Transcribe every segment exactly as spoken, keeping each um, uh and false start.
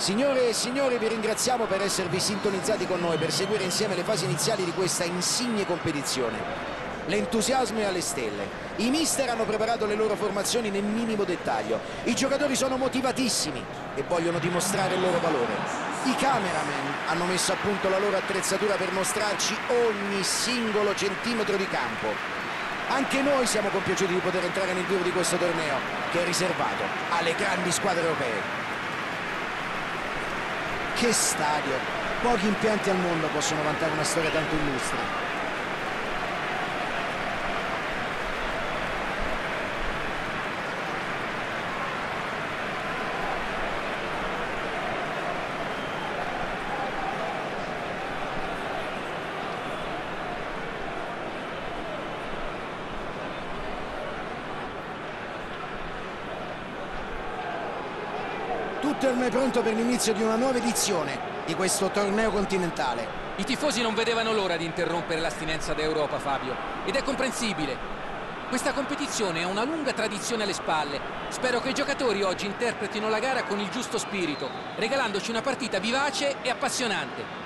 Signore e signori, vi ringraziamo per esservi sintonizzati con noi per seguire insieme le fasi iniziali di questa insigne competizione. L'entusiasmo è alle stelle. I mister hanno preparato le loro formazioni nel minimo dettaglio. I giocatori sono motivatissimi e vogliono dimostrare il loro valore. I cameraman hanno messo a punto la loro attrezzatura per mostrarci ogni singolo centimetro di campo. Anche noi siamo compiaciuti di poter entrare nel vivo di questo torneo, che è riservato alle grandi squadre europee. Che stadio! Pochi impianti al mondo possono vantare una storia tanto illustre. Tutto è ormai pronto per l'inizio di una nuova edizione di questo torneo continentale. I tifosi non vedevano l'ora di interrompere l'astinenza da Europa, Fabio, ed è comprensibile. Questa competizione ha una lunga tradizione alle spalle. Spero che i giocatori oggi interpretino la gara con il giusto spirito, regalandoci una partita vivace e appassionante.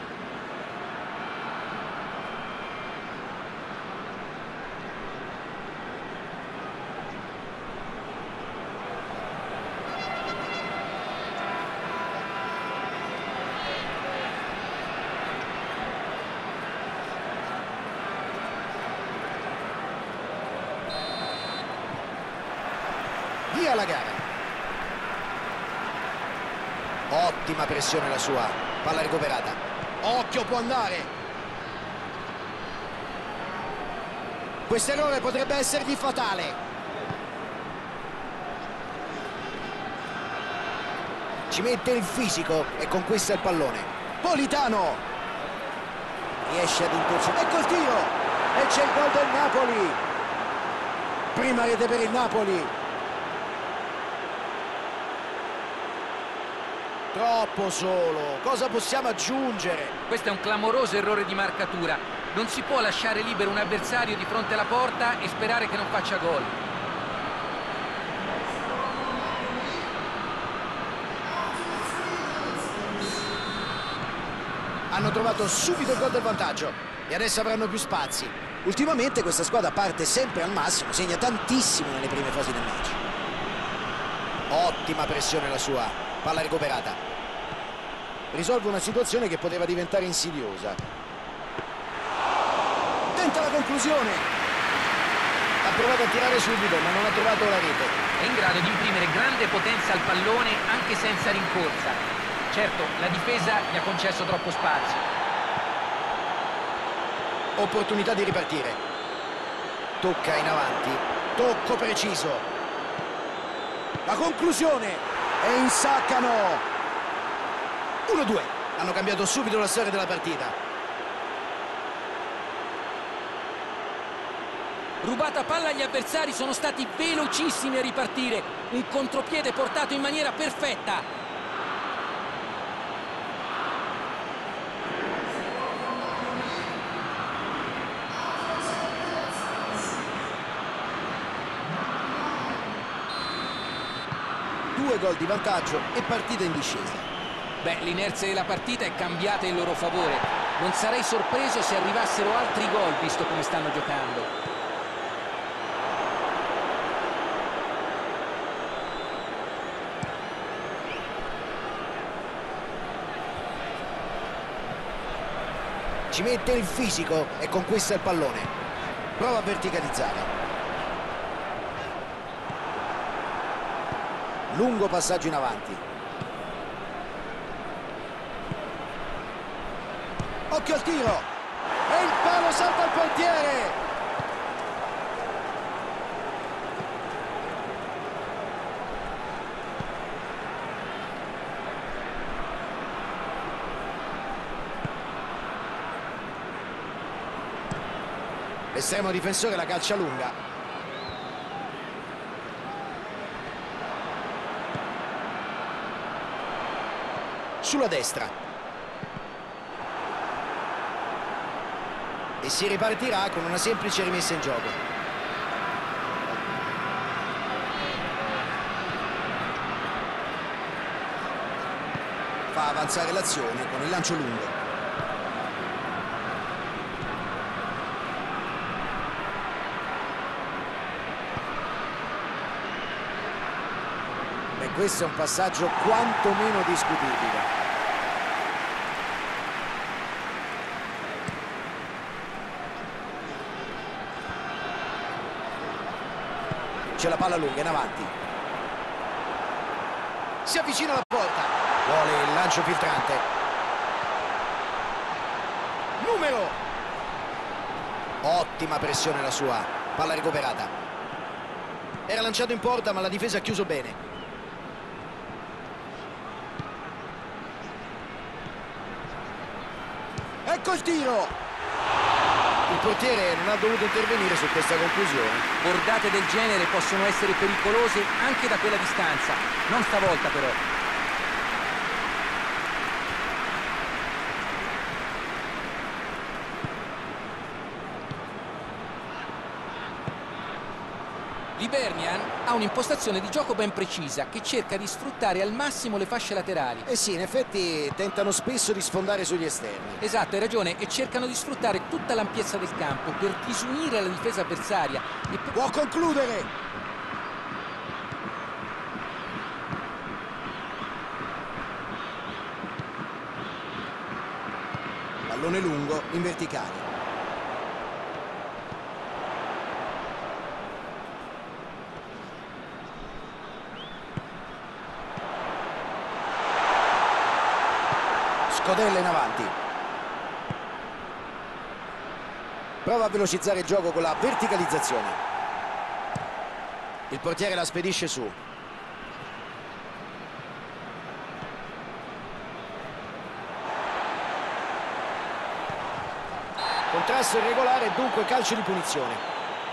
Via la gara. Ottima pressione la sua. Palla recuperata. Occhio, può andare. Questo errore potrebbe essergli fatale. Ci mette il fisico e conquista il pallone. Politano riesce ad intercettare. Ecco il tiro e c'è il gol del Napoli. Prima rete per il Napoli. Troppo solo, cosa possiamo aggiungere? Questo è un clamoroso errore di marcatura. Non si può lasciare libero un avversario di fronte alla porta e sperare che non faccia gol. Hanno trovato subito il gol del vantaggio e adesso avranno più spazi. Ultimamente questa squadra parte sempre al massimo, segna tantissimo nelle prime fasi del match. Ottima pressione la sua, palla recuperata. Risolve una situazione che poteva diventare insidiosa. Tenta la conclusione. Ha provato a tirare subito, ma non ha trovato la rete. È in grado di imprimere grande potenza al pallone anche senza rincorsa. Certo, la difesa gli ha concesso troppo spazio. Opportunità di ripartire. Tocca in avanti. Tocco preciso. La conclusione. E insaccano. uno due. Hanno cambiato subito la storia della partita. Rubata palla, gli avversari sono stati velocissimi a ripartire. Un contropiede portato in maniera perfetta. Due gol di vantaggio e partita in discesa. Beh, l'inerzia della partita è cambiata in loro favore. Non sarei sorpreso se arrivassero altri gol, visto come stanno giocando. Ci mette il fisico e conquista il pallone. Prova a verticalizzare. Lungo passaggio in avanti. Occhio al tiro e il palo salva il portiere. L'estremo difensore la calcia lunga. Sulla destra. E si ripartirà con una semplice rimessa in gioco. Fa avanzare l'azione con il lancio lungo. E questo è un passaggio quantomeno discutibile. C'è la palla lunga in avanti. Si avvicina alla porta. Vuole il lancio filtrante. Numero. Ottima pressione la sua. Palla recuperata. Era lanciato in porta ma la difesa ha chiuso bene. Ecco il tiro. Il portiere non ha dovuto intervenire su questa conclusione. Bordate del genere possono essere pericolose anche da quella distanza. Non stavolta però. L'Hibernian ha un'impostazione di gioco ben precisa che cerca di sfruttare al massimo le fasce laterali. Eh sì, in effetti tentano spesso di sfondare sugli esterni. Esatto, hai ragione, e cercano di sfruttare tutta l'ampiezza del campo per disunire la difesa avversaria. E per... Può concludere! Pallone lungo in verticale. Scodella in avanti. Prova a velocizzare il gioco con la verticalizzazione. Il portiere la spedisce su. Contrasto irregolare e dunque calcio di punizione.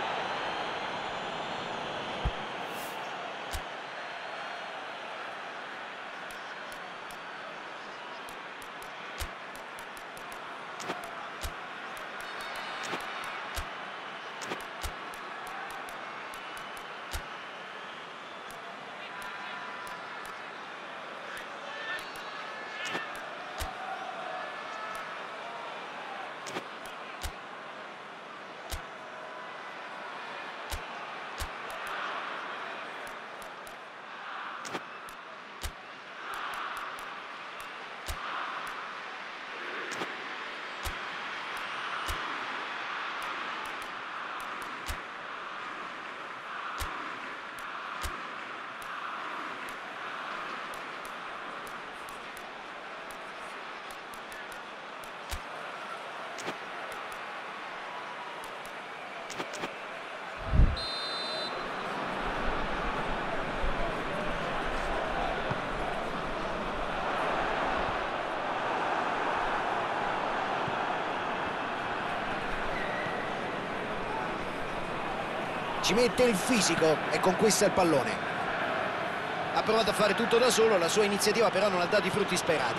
Ci mette il fisico e conquista il pallone. Ha provato a fare tutto da solo, la sua iniziativa però non ha dato i frutti sperati.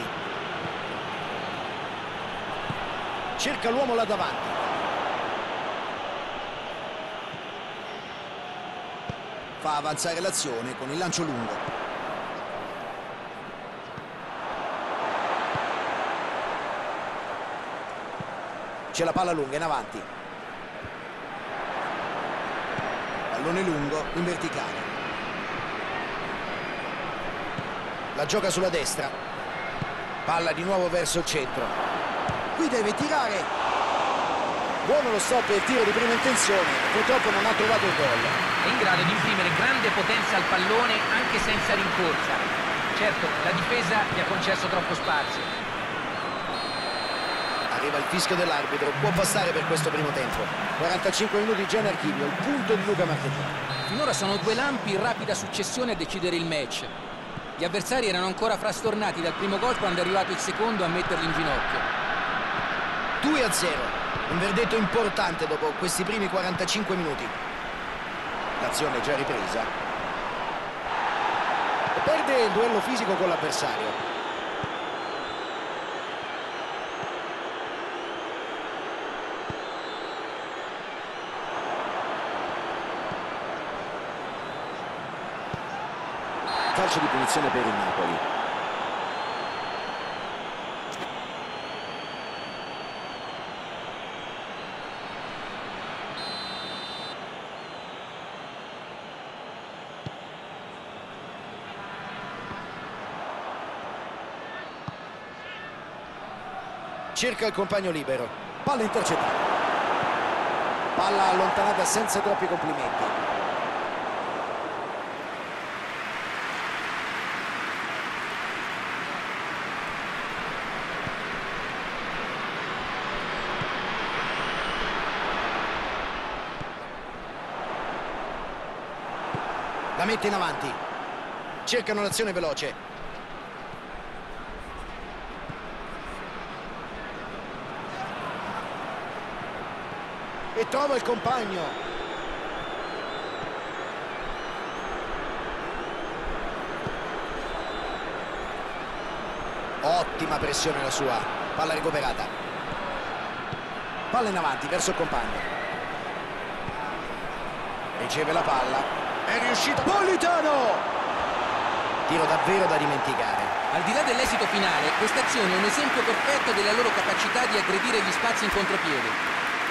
Cerca l'uomo là davanti. Fa avanzare l'azione con il lancio lungo. C'è la palla lunga in avanti. Pallone lungo in verticale. La gioca sulla destra. Palla di nuovo verso il centro. Qui deve tirare. Buono lo stop e il tiro di prima intenzione. Purtroppo non ha trovato il gol. È in grado di imprimere grande potenza al pallone anche senza rincorsa. Certo, la difesa gli ha concesso troppo spazio. Arriva il fischio dell'arbitro, può bastare per questo primo tempo. quarantacinque minuti già in archivio, il punto di Luca Marchettini. Finora sono due lampi in rapida successione a decidere il match. Gli avversari erano ancora frastornati dal primo gol quando è arrivato il secondo a metterli in ginocchio. due a zero, un verdetto importante dopo questi primi quarantacinque minuti. L'azione è già ripresa. E perde il duello fisico con l'avversario. Calcio di punizione per il Napoli. Cerca il compagno libero. Palla intercettata. Palla allontanata senza troppi complimenti. La mette in avanti. Cercano l'azione veloce. E trova il compagno. Ottima pressione la sua. Palla recuperata. Palla in avanti verso il compagno. Riceve la palla. È riuscito. Politano! Tiro davvero da dimenticare. Al di là dell'esito finale, questa azione è un esempio perfetto della loro capacità di aggredire gli spazi in contropiede.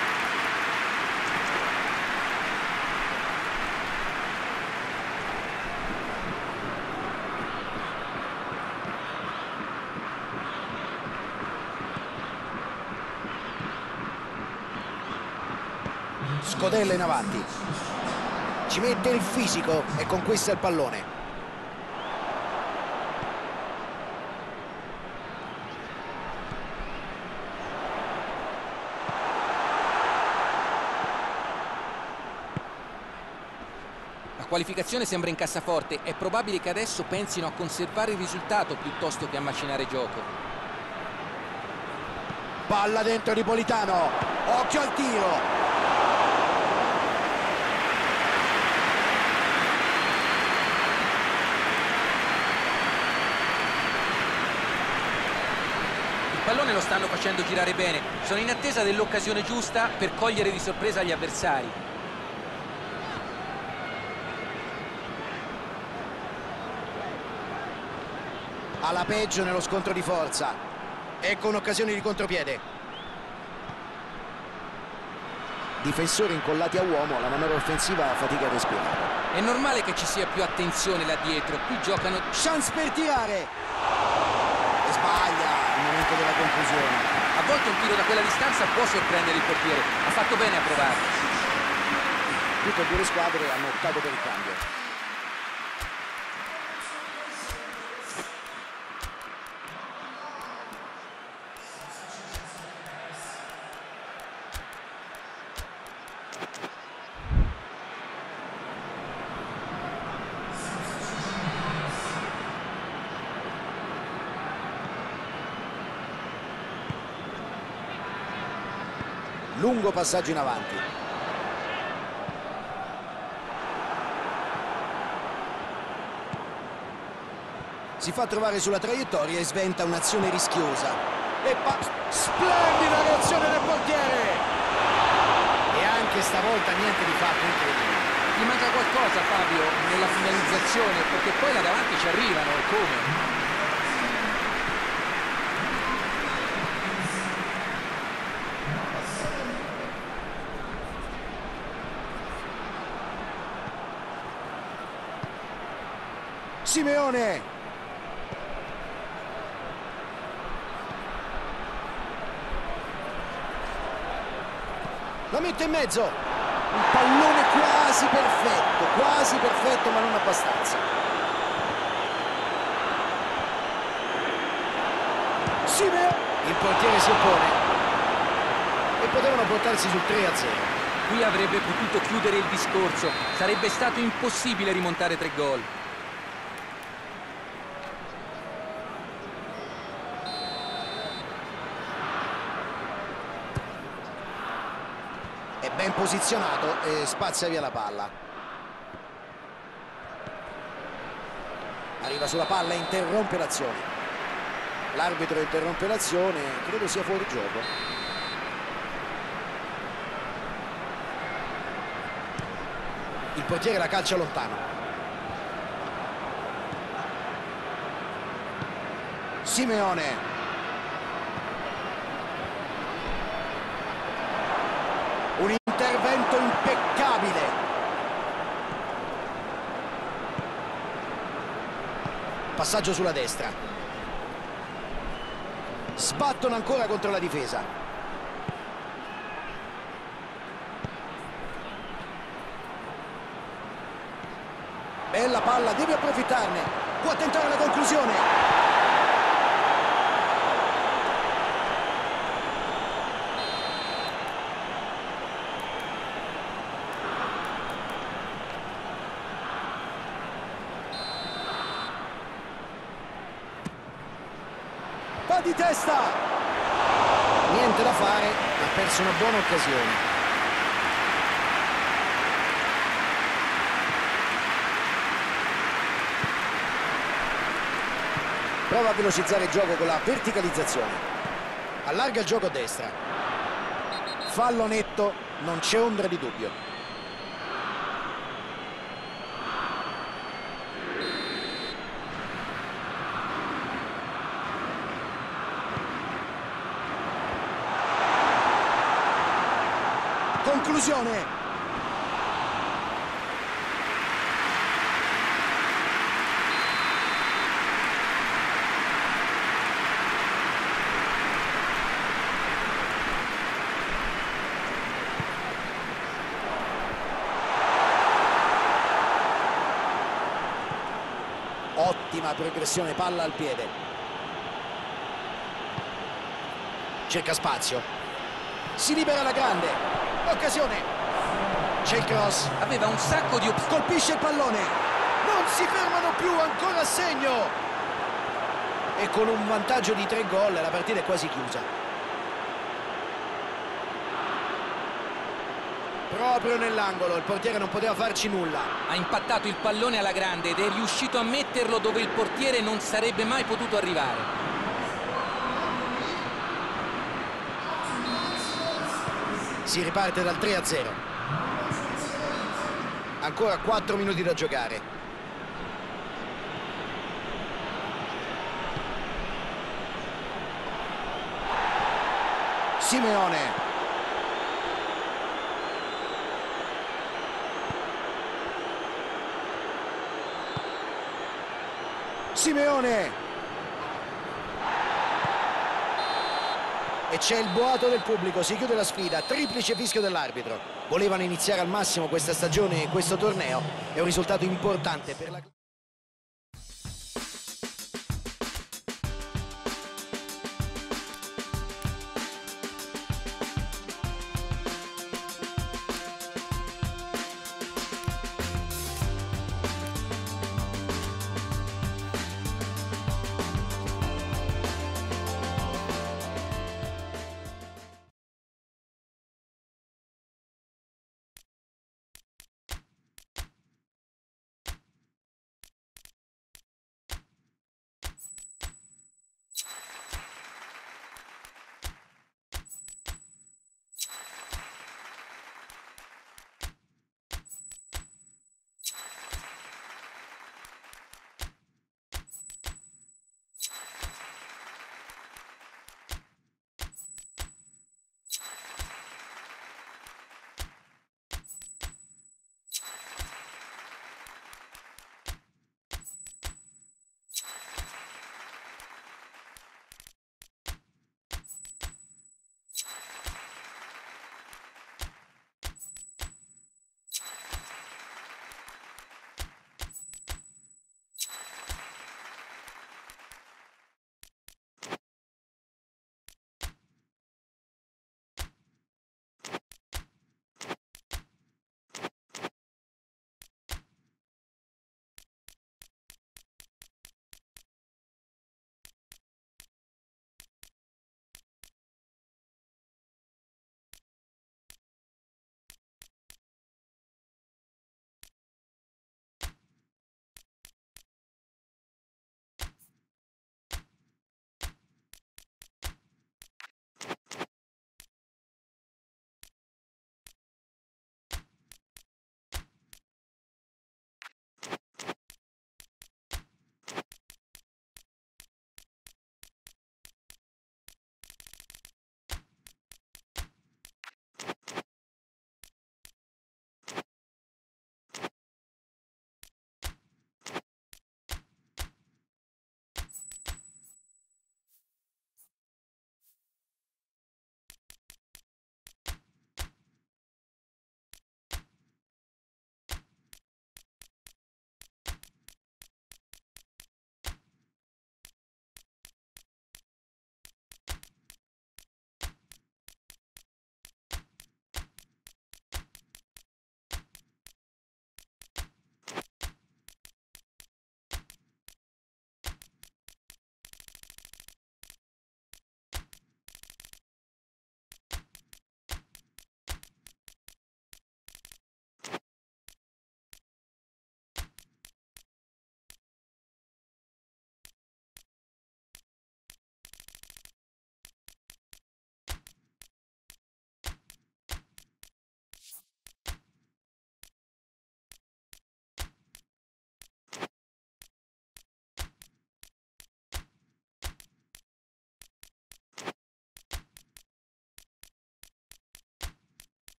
Scodella in avanti. Ci mette il fisico e conquista il pallone. La qualificazione sembra in cassaforte. È probabile che adesso pensino a conservare il risultato piuttosto che a macinare gioco. Palla dentro di Politano. Occhio al tiro. Il pallone lo stanno facendo girare bene. Sono in attesa dell'occasione giusta per cogliere di sorpresa gli avversari. Alla peggio nello scontro di forza. Ecco un'occasione di contropiede. Difensori incollati a uomo, la manovra offensiva fatica a respirare. È normale che ci sia più attenzione là dietro. Qui giocano... Chance per tirare. E sbaglia al momento della conclusione. A volte un tiro da quella distanza può sorprendere il portiere. Ha fatto bene a provare. Tutte e due le squadre hanno optato per il cambio. Lungo passaggio in avanti. Si fa trovare sulla traiettoria e sventa un'azione rischiosa. E pa... Splendida reazione del portiere! E anche stavolta niente di fatto incredibile. Gli manca qualcosa, Fabio, nella finalizzazione, perché poi là davanti ci arrivano, e come? Simeone! La mette in mezzo. Un pallone quasi perfetto, quasi perfetto ma non abbastanza. Simeone! Il portiere si oppone. E potevano portarsi sul tre a zero. Qui avrebbe potuto chiudere il discorso. Sarebbe stato impossibile rimontare tre gol. È ben posizionato e spazza via la palla. Arriva sulla palla e interrompe l'azione. L'arbitro interrompe l'azione, credo sia fuori gioco. Il portiere la calcia lontano. Simeone. Un intervento impeccabile. Passaggio sulla destra. Sbattono ancora contro la difesa. Bella palla, deve approfittarne. Può tentare la conclusione. Va di testa. Niente da fare, ha perso una buona occasione. Prova a velocizzare il gioco con la verticalizzazione. Allarga il gioco a destra. Fallo netto, non c'è ombra di dubbio. Conclusione. Ottima progressione, palla al piede. Cerca spazio. Si libera la grande. Occasione. C'è il cross. Aveva un sacco di opzioni. Colpisce il pallone. Non si fermano più, ancora a segno. E con un vantaggio di tre gol la partita è quasi chiusa. Proprio nell'angolo, il portiere non poteva farci nulla. Ha impattato il pallone alla grande ed è riuscito a metterlo dove il portiere non sarebbe mai potuto arrivare. Si riparte dal tre a zero. Ancora quattro minuti da giocare. Simeone. Simeone. E c'è il boato del pubblico, si chiude la sfida, triplice fischio dell'arbitro. Volevano iniziare al massimo questa stagione e questo torneo, è un risultato importante per la...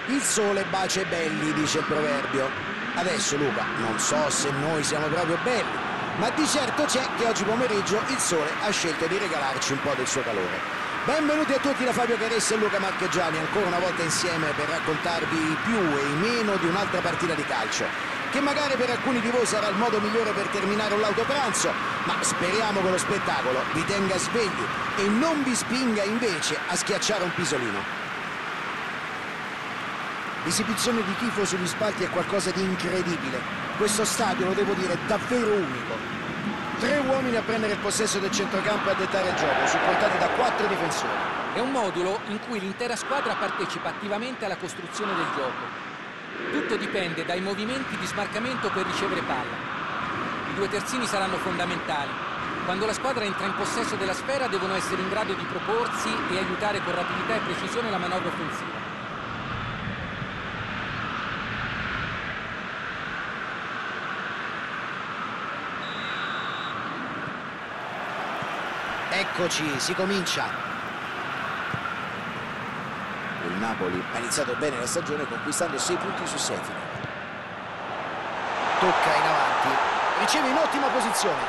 Il sole bacia i belli, dice il proverbio. Adesso, Luca, non so se noi siamo proprio belli, ma di certo c'è che oggi pomeriggio il sole ha scelto di regalarci un po' del suo calore. Benvenuti a tutti da Fabio Caressa e Luca Marchegiani, ancora una volta insieme per raccontarvi i più e i meno di un'altra partita di calcio, che magari per alcuni di voi sarà il modo migliore per terminare un lauto pranzo, ma speriamo che lo spettacolo vi tenga svegli e non vi spinga invece a schiacciare un pisolino. L'esibizione di tifo sugli spalti è qualcosa di incredibile. Questo stadio, lo devo dire, è davvero unico. Tre uomini a prendere il possesso del centrocampo e a dettare il gioco, supportati da quattro difensori. È un modulo in cui l'intera squadra partecipa attivamente alla costruzione del gioco. Tutto dipende dai movimenti di smarcamento per ricevere palla. I due terzini saranno fondamentali. Quando la squadra entra in possesso della sfera devono essere in grado di proporsi e aiutare con rapidità e precisione la manovra offensiva. Eccoci, si comincia. Il Napoli ha iniziato bene la stagione conquistando sei punti su sette. Tocca in avanti, riceve in ottima posizione.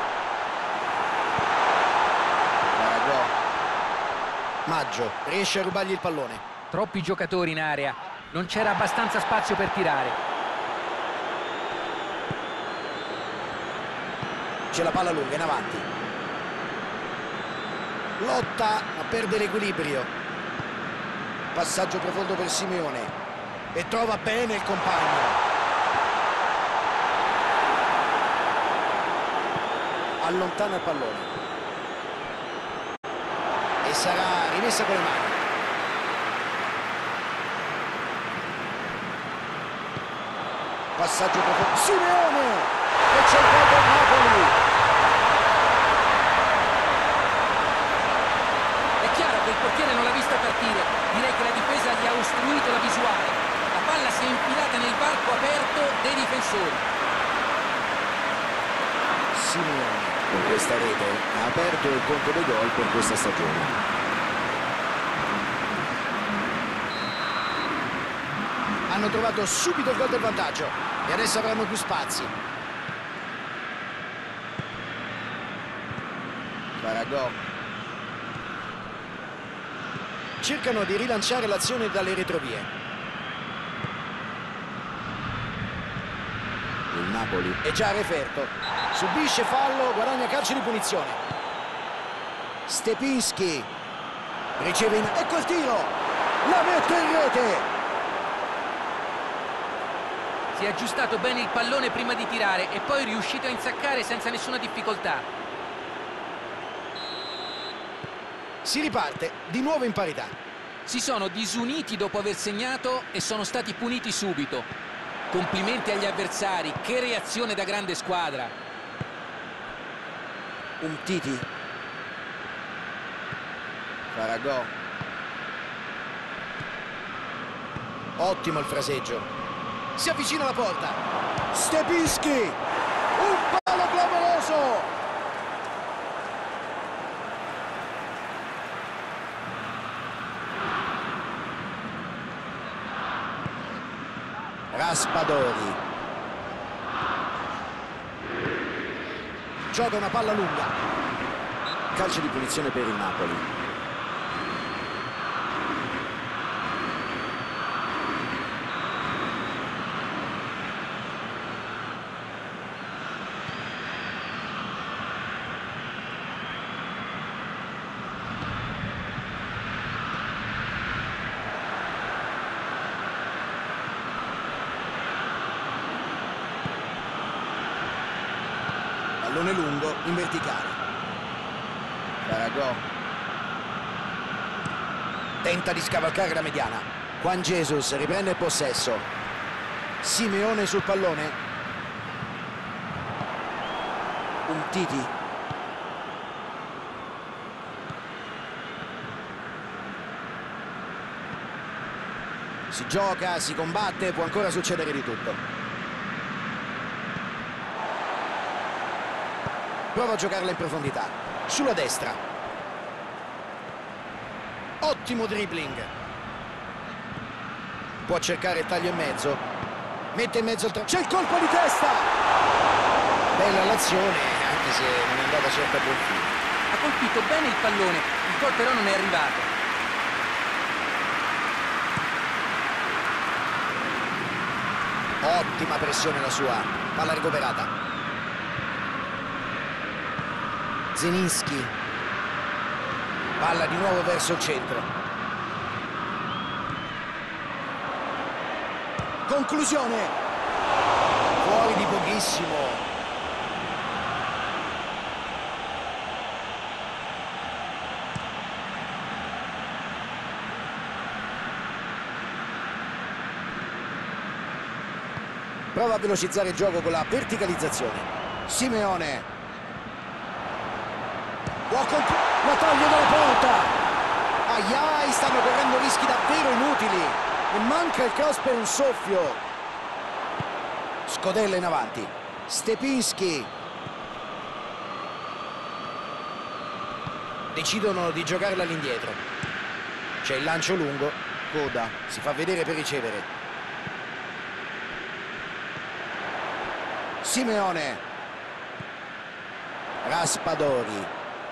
Maragò. Maggio riesce a rubargli il pallone. Troppi giocatori in area, non c'era abbastanza spazio per tirare. C'è la palla lunga in avanti. Lotta, ma perde l'equilibrio. Passaggio profondo per Simeone e trova bene il compagno. Allontana il pallone e sarà rimessa con le mani. Passaggio profondo. Simeone e c'è il gol del Napoli. Il portiere non l'ha vista partire, direi che la difesa gli ha ostruito la visuale. La palla si è infilata nel varco aperto dei difensori. Simeone con questa rete ha aperto il conto dei gol per questa stagione. Hanno trovato subito il gol del vantaggio e adesso avranno più spazi. Maragò. Cercano di rilanciare l'azione dalle retrovie. Il Napoli è già referto. Subisce fallo, guadagna calcio di punizione. Stepinski riceve in... Ecco il tiro! La mette in rete! Si è aggiustato bene il pallone prima di tirare e poi è riuscito a insaccare senza nessuna difficoltà. Si riparte di nuovo in parità. Si sono disuniti dopo aver segnato e sono stati puniti subito. Complimenti agli avversari, che reazione da grande squadra. Umtiti. Maragò. Ottimo il fraseggio. Si avvicina alla porta. Stepinski. Un palo clamoroso. Raspadori gioca una palla lunga, calcio di punizione per il Napoli. Pallone lungo in verticale. Maragò tenta di scavalcare la mediana. Juan Jesus riprende il possesso. Simeone sul pallone. Umtiti. Si gioca, si combatte, può ancora succedere di tutto. Prova a giocarla in profondità, sulla destra. Ottimo dribbling. Può cercare il taglio in mezzo. Mette in mezzo il tra... C'è il colpo di testa! Bella l'azione, anche se non è andata certo a buon fine. Ha colpito bene il pallone, il gol però non è arrivato. Ottima pressione la sua. Palla recuperata. Zelinski. Palla di nuovo verso il centro. Conclusione. Fuori di pochissimo. Prova a velocizzare il gioco con la verticalizzazione. Simeone. Può concludere. La taglia dalla porta. Aiai, stanno correndo rischi davvero inutili. E manca il cross per un soffio. Scodella in avanti. Stepinski. Decidono di giocarla all'indietro. C'è il lancio lungo. Coda si fa vedere per ricevere. Simeone. Raspadori.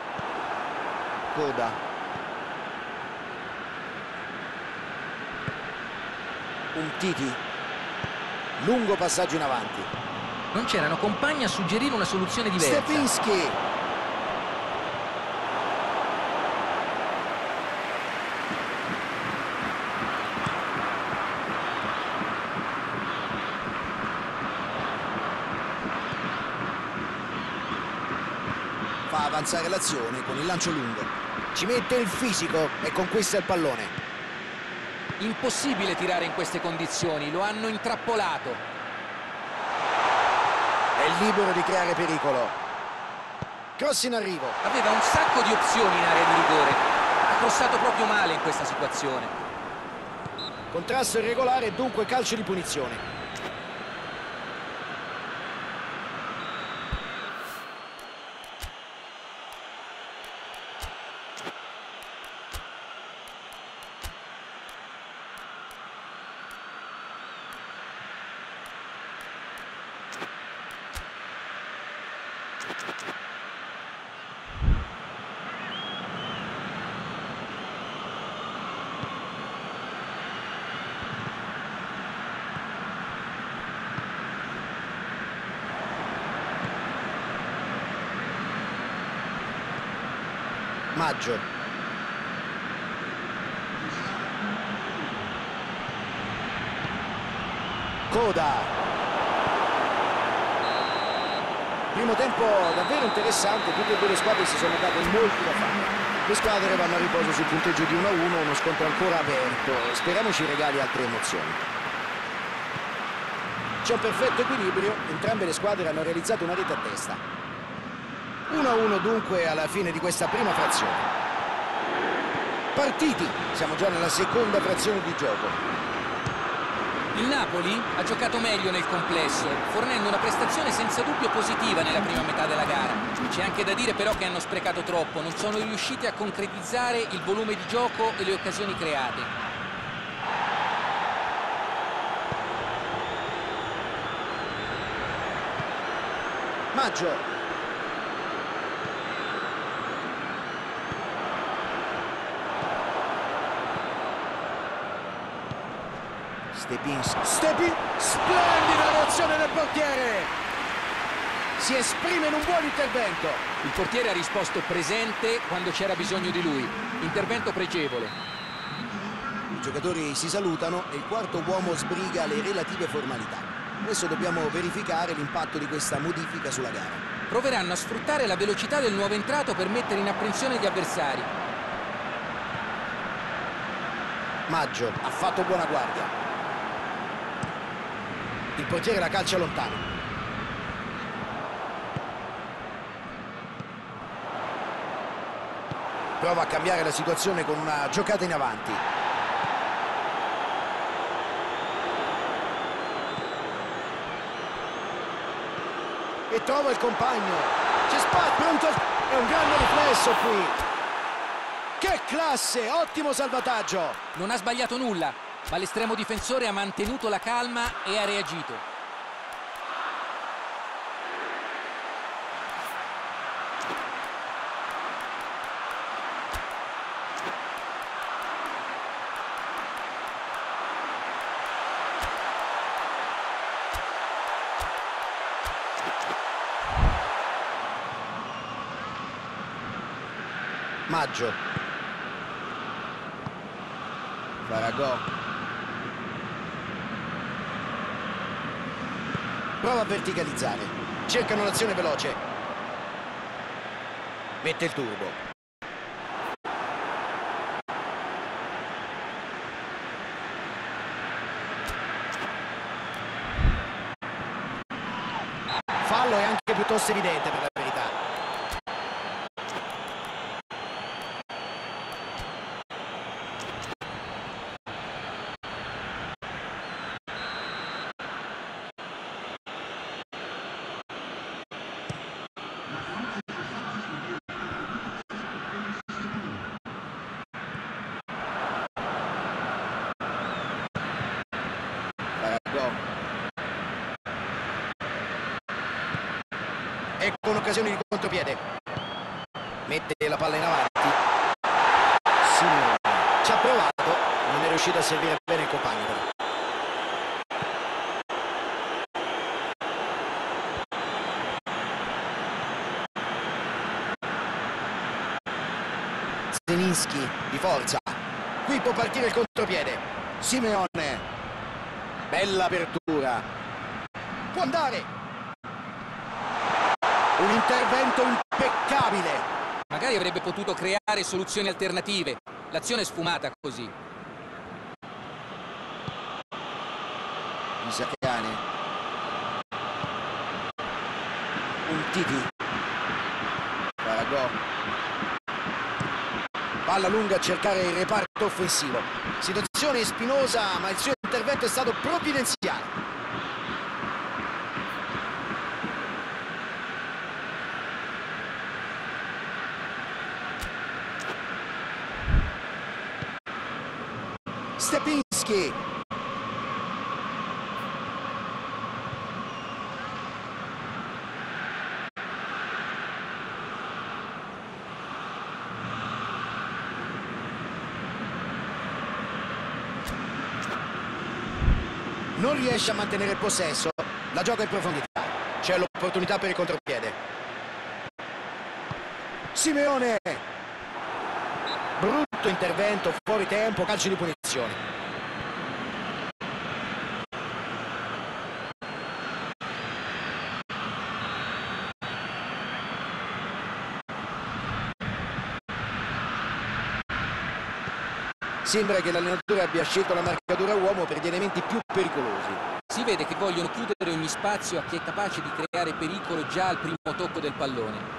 Coda. Umtiti. Lungo passaggio in avanti. Non c'erano compagni a suggerire una soluzione diversa. Stepinski. Fa avanzare l'azione con il lancio lungo. Ci mette il fisico e conquista il pallone. Impossibile tirare in queste condizioni, lo hanno intrappolato. È libero di creare pericolo. Cross in arrivo. Aveva un sacco di opzioni in area di rigore. Ha crossato proprio male in questa situazione. Contrasto irregolare e dunque calcio di punizione. Maggio. Coda. Primo tempo davvero interessante, tutte e due le squadre si sono date molto da fare. Le squadre vanno a riposo sul punteggio di uno a uno, uno scontro ancora aperto. Speriamo ci regali altre emozioni. C'è un perfetto equilibrio, entrambe le squadre hanno realizzato una rete a testa. uno a uno dunque alla fine di questa prima frazione. Partiti, siamo già nella seconda frazione di gioco. Il Napoli ha giocato meglio nel complesso, fornendo una prestazione senza dubbio positiva nella prima metà della gara. C'è anche da dire però che hanno sprecato troppo, non sono riusciti a concretizzare il volume di gioco e le occasioni create. Maggio. Stepinski. Stepi. Splendida reazione del portiere. Si esprime in un buon intervento. Il portiere ha risposto presente quando c'era bisogno di lui. Intervento pregevole. I giocatori si salutano e il quarto uomo sbriga le relative formalità. Adesso dobbiamo verificare l'impatto di questa modifica sulla gara. Proveranno a sfruttare la velocità del nuovo entrato per mettere in apprensione gli avversari. Maggio ha fatto buona guardia. Il portiere la calcia lontano. Prova a cambiare la situazione con una giocata in avanti. E trova il compagno. C'è spazio, pronto. È un grande riflesso qui. Che classe, ottimo salvataggio. Non ha sbagliato nulla. Ma l'estremo difensore ha mantenuto la calma e ha reagito. Maggio. Faragò. Prova a verticalizzare. Cercano l'azione veloce. Mette il turbo. Fallo è anche piuttosto evidente per la verità. Ecco un'occasione di contropiede. Mette la palla in avanti. Simeone ci ha provato, non è riuscito a servire bene il compagno. Zelinski di forza. Qui può partire il contropiede. Simeone. Bella apertura. Può andare. Un intervento impeccabile. Magari avrebbe potuto creare soluzioni alternative. L'azione è sfumata così. Isacane. Un Titi. Faragò. Palla lunga a cercare il reparto offensivo. Situazione spinosa, ma il suo intervento è stato provvidenziale. Stepinski. Non riesce a mantenere il possesso. La gioca in profondità. C'è l'opportunità per il contropiede. Simeone. Brutto intervento, fuori tempo, calcio di punizione. Sembra che l'allenatore abbia scelto la marcatura uomo per gli elementi più pericolosi. Si vede che vogliono chiudere ogni spazio a chi è capace di creare pericolo già al primo tocco del pallone.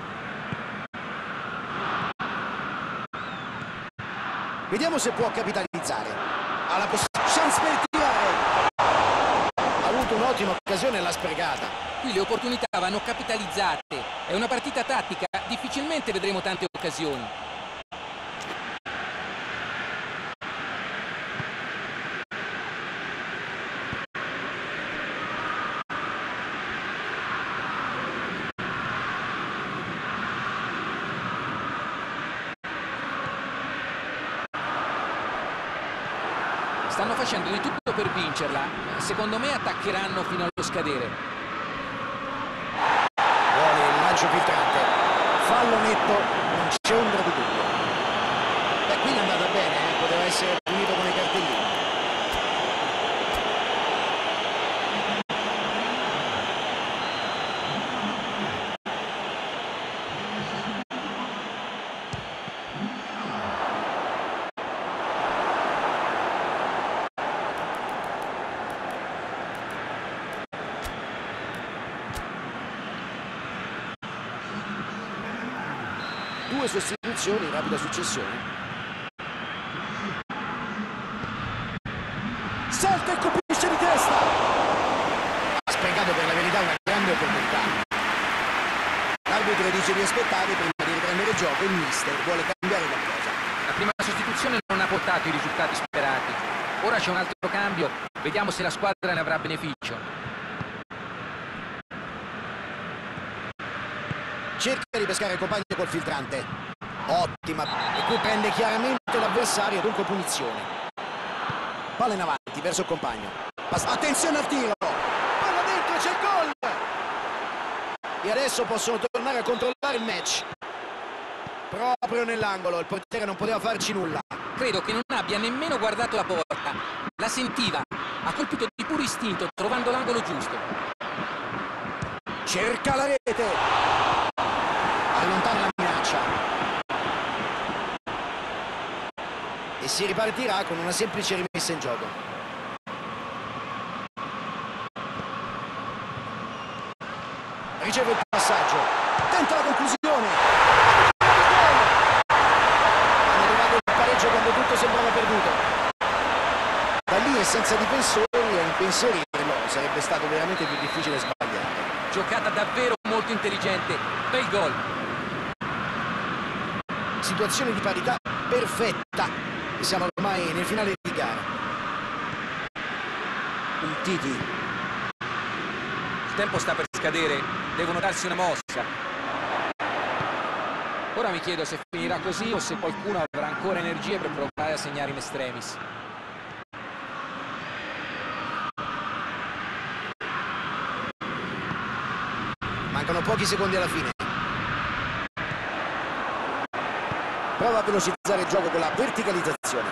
Vediamo se può capitalizzare. Ha la chance per tirare. Ha avuto un'ottima occasione e l'ha sprecata. Qui le opportunità vanno capitalizzate. È una partita tattica, difficilmente vedremo tante occasioni. Stanno facendo di tutto per vincerla. Secondo me attaccheranno fino allo scadere. Vuole il lancio filtrante. Fallo netto, non c'è ombra di dubbio. Beh, qui è andata bene, eh? Poteva essere punito con i cartellini. Due sostituzioni in rapida successione. Salta e colpisce di testa. Ha sprecato per la verità una grande opportunità. L'arbitro dice di aspettare prima di riprendere il gioco. Il mister vuole cambiare qualcosa. La prima sostituzione non ha portato i risultati sperati. Ora c'è un altro cambio, vediamo se la squadra ne avrà beneficio. Cerca di pescare il compagno col filtrante. Ottima, e qui prende chiaramente l'avversario, dunque punizione. Palla in avanti verso il compagno. Pass- attenzione al tiro, palla dentro, c'è il gol, e adesso possono tornare a controllare il match. Proprio nell'angolo, il portiere non poteva farci nulla. Credo che non abbia nemmeno guardato la porta, la sentiva, ha colpito di puro istinto trovando l'angolo giusto. Cerca la rete, allontana la minaccia e si ripartirà con una semplice rimessa in gioco. Riceve il passaggio, tenta la conclusione. Hanno trovato il pareggio quando tutto sembrava perduto. Da lì e senza difensori e impensierirlo sarebbe stato veramente più difficile sbagliare. Giocata davvero molto intelligente, bel gol. Situazione di parità perfetta e siamo ormai nel finale di gara. Un Titi. Il tempo sta per scadere, devono darsi una mossa. Ora mi chiedo se finirà così o se qualcuno avrà ancora energie per provare a segnare in extremis. Mancano pochi secondi alla fine. Prova a velocizzare il gioco con la verticalizzazione.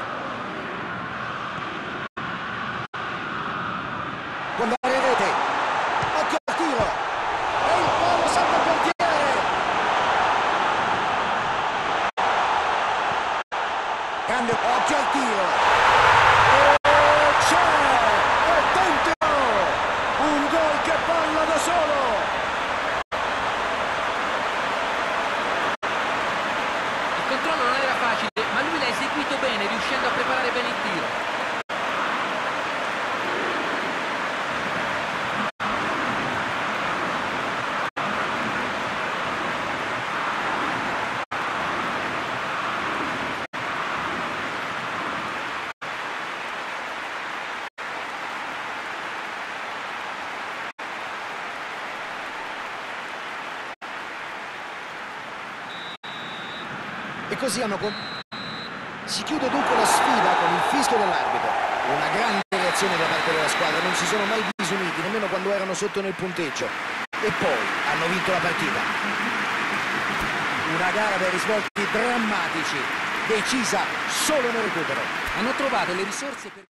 Può andare in rete. Occhio al tiro. E il palo salta il portiere. Grande, occhio al tiro. E c'è! È dentro! Un gol che parla da solo. Il controllo non era facile, ma lui l'ha eseguito bene, riuscendo a preparare bene il tiro. E così hanno con... Si chiude dunque la sfida con il fischio dell'arbitro. Una grande reazione da parte della squadra, non si sono mai disuniti, nemmeno quando erano sotto nel punteggio. E poi hanno vinto la partita. Una gara dai risvolti drammatici, decisa solo nel recupero. Hanno trovato le risorse per...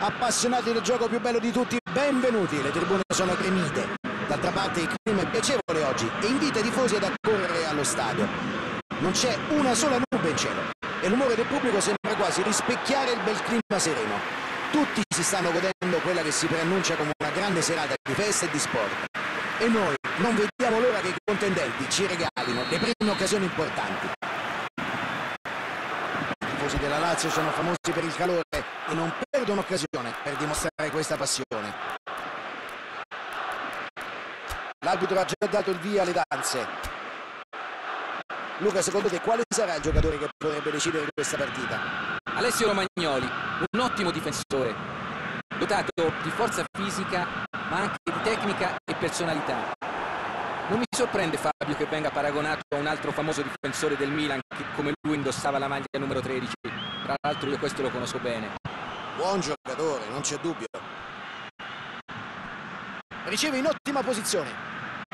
Appassionati del gioco più bello di tutti, benvenuti. Le tribune sono gremite. D'altra parte il clima è piacevole oggi e invita i tifosi ad accorrere allo stadio. Non c'è una sola nube in cielo e l'umore del pubblico sembra quasi rispecchiare il bel clima sereno. Tutti si stanno godendo quella che si preannuncia come una grande serata di festa e di sport. E noi non vediamo l'ora che i contendenti ci regalino le prime occasioni importanti. I tifosi della Lazio sono famosi per il calore e non perdono occasione per dimostrare questa passione. L'arbitro ha già dato il via alle danze. Luca, secondo te quale sarà il giocatore che potrebbe decidere questa partita? Alessio Romagnoli, un ottimo difensore, dotato di forza fisica ma anche di tecnica e personalità. Non mi sorprende Fabio che venga paragonato a un altro famoso difensore del Milan che come lui indossava la maglia numero tredici. Tra l'altro io questo lo conosco bene. Buon giocatore, non c'è dubbio. Riceve in ottima posizione.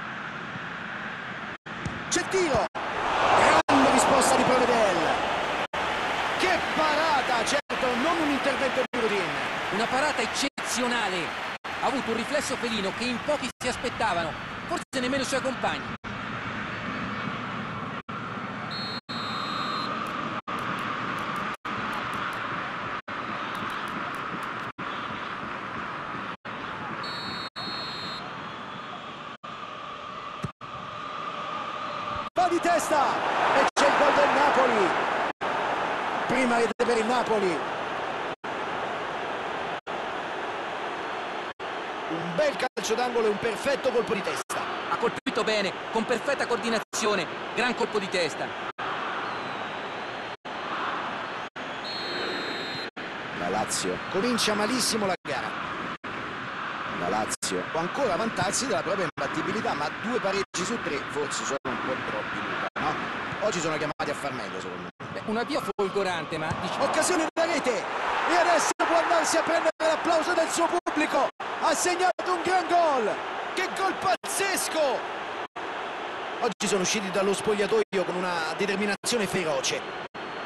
C'è il tiro. Grande risposta di Provedel. Che parata, certo, non un intervento di routine. Una parata eccezionale. Ha avuto un riflesso felino che in pochi si aspettavano, forse nemmeno i suoi compagni. Va di testa e c'è il gol del Napoli. Prima rete per il Napoli. Un bel calcio d'angolo e un perfetto colpo di testa. Ha colpito bene, con perfetta coordinazione, gran colpo di testa. La Lazio comincia malissimo la gara. La Lazio può ancora vantarsi della propria imbattibilità, ma due pareggi su tre forse sono un po' troppi, Luca, no? Oggi sono chiamati a far meglio, secondo me. Beh, una via folgorante, ma... Occasione da rete! E adesso può andarsi a prendere l'applauso del suo pubblico! Ha segnato un gran gol! Che gol pazzesco! Oggi sono usciti dallo spogliatoio con una determinazione feroce.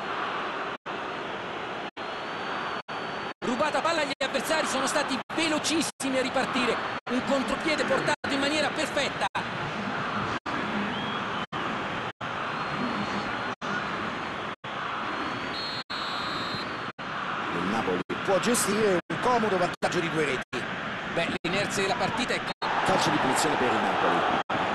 Rubata palla agli avversari, sono stati velocissimi a ripartire. Un contropiede portato in maniera perfetta. Il Napoli può gestire un comodo vantaggio di due reti. Beh, l'inerzia della partita è... Calcio di punizione per il Napoli.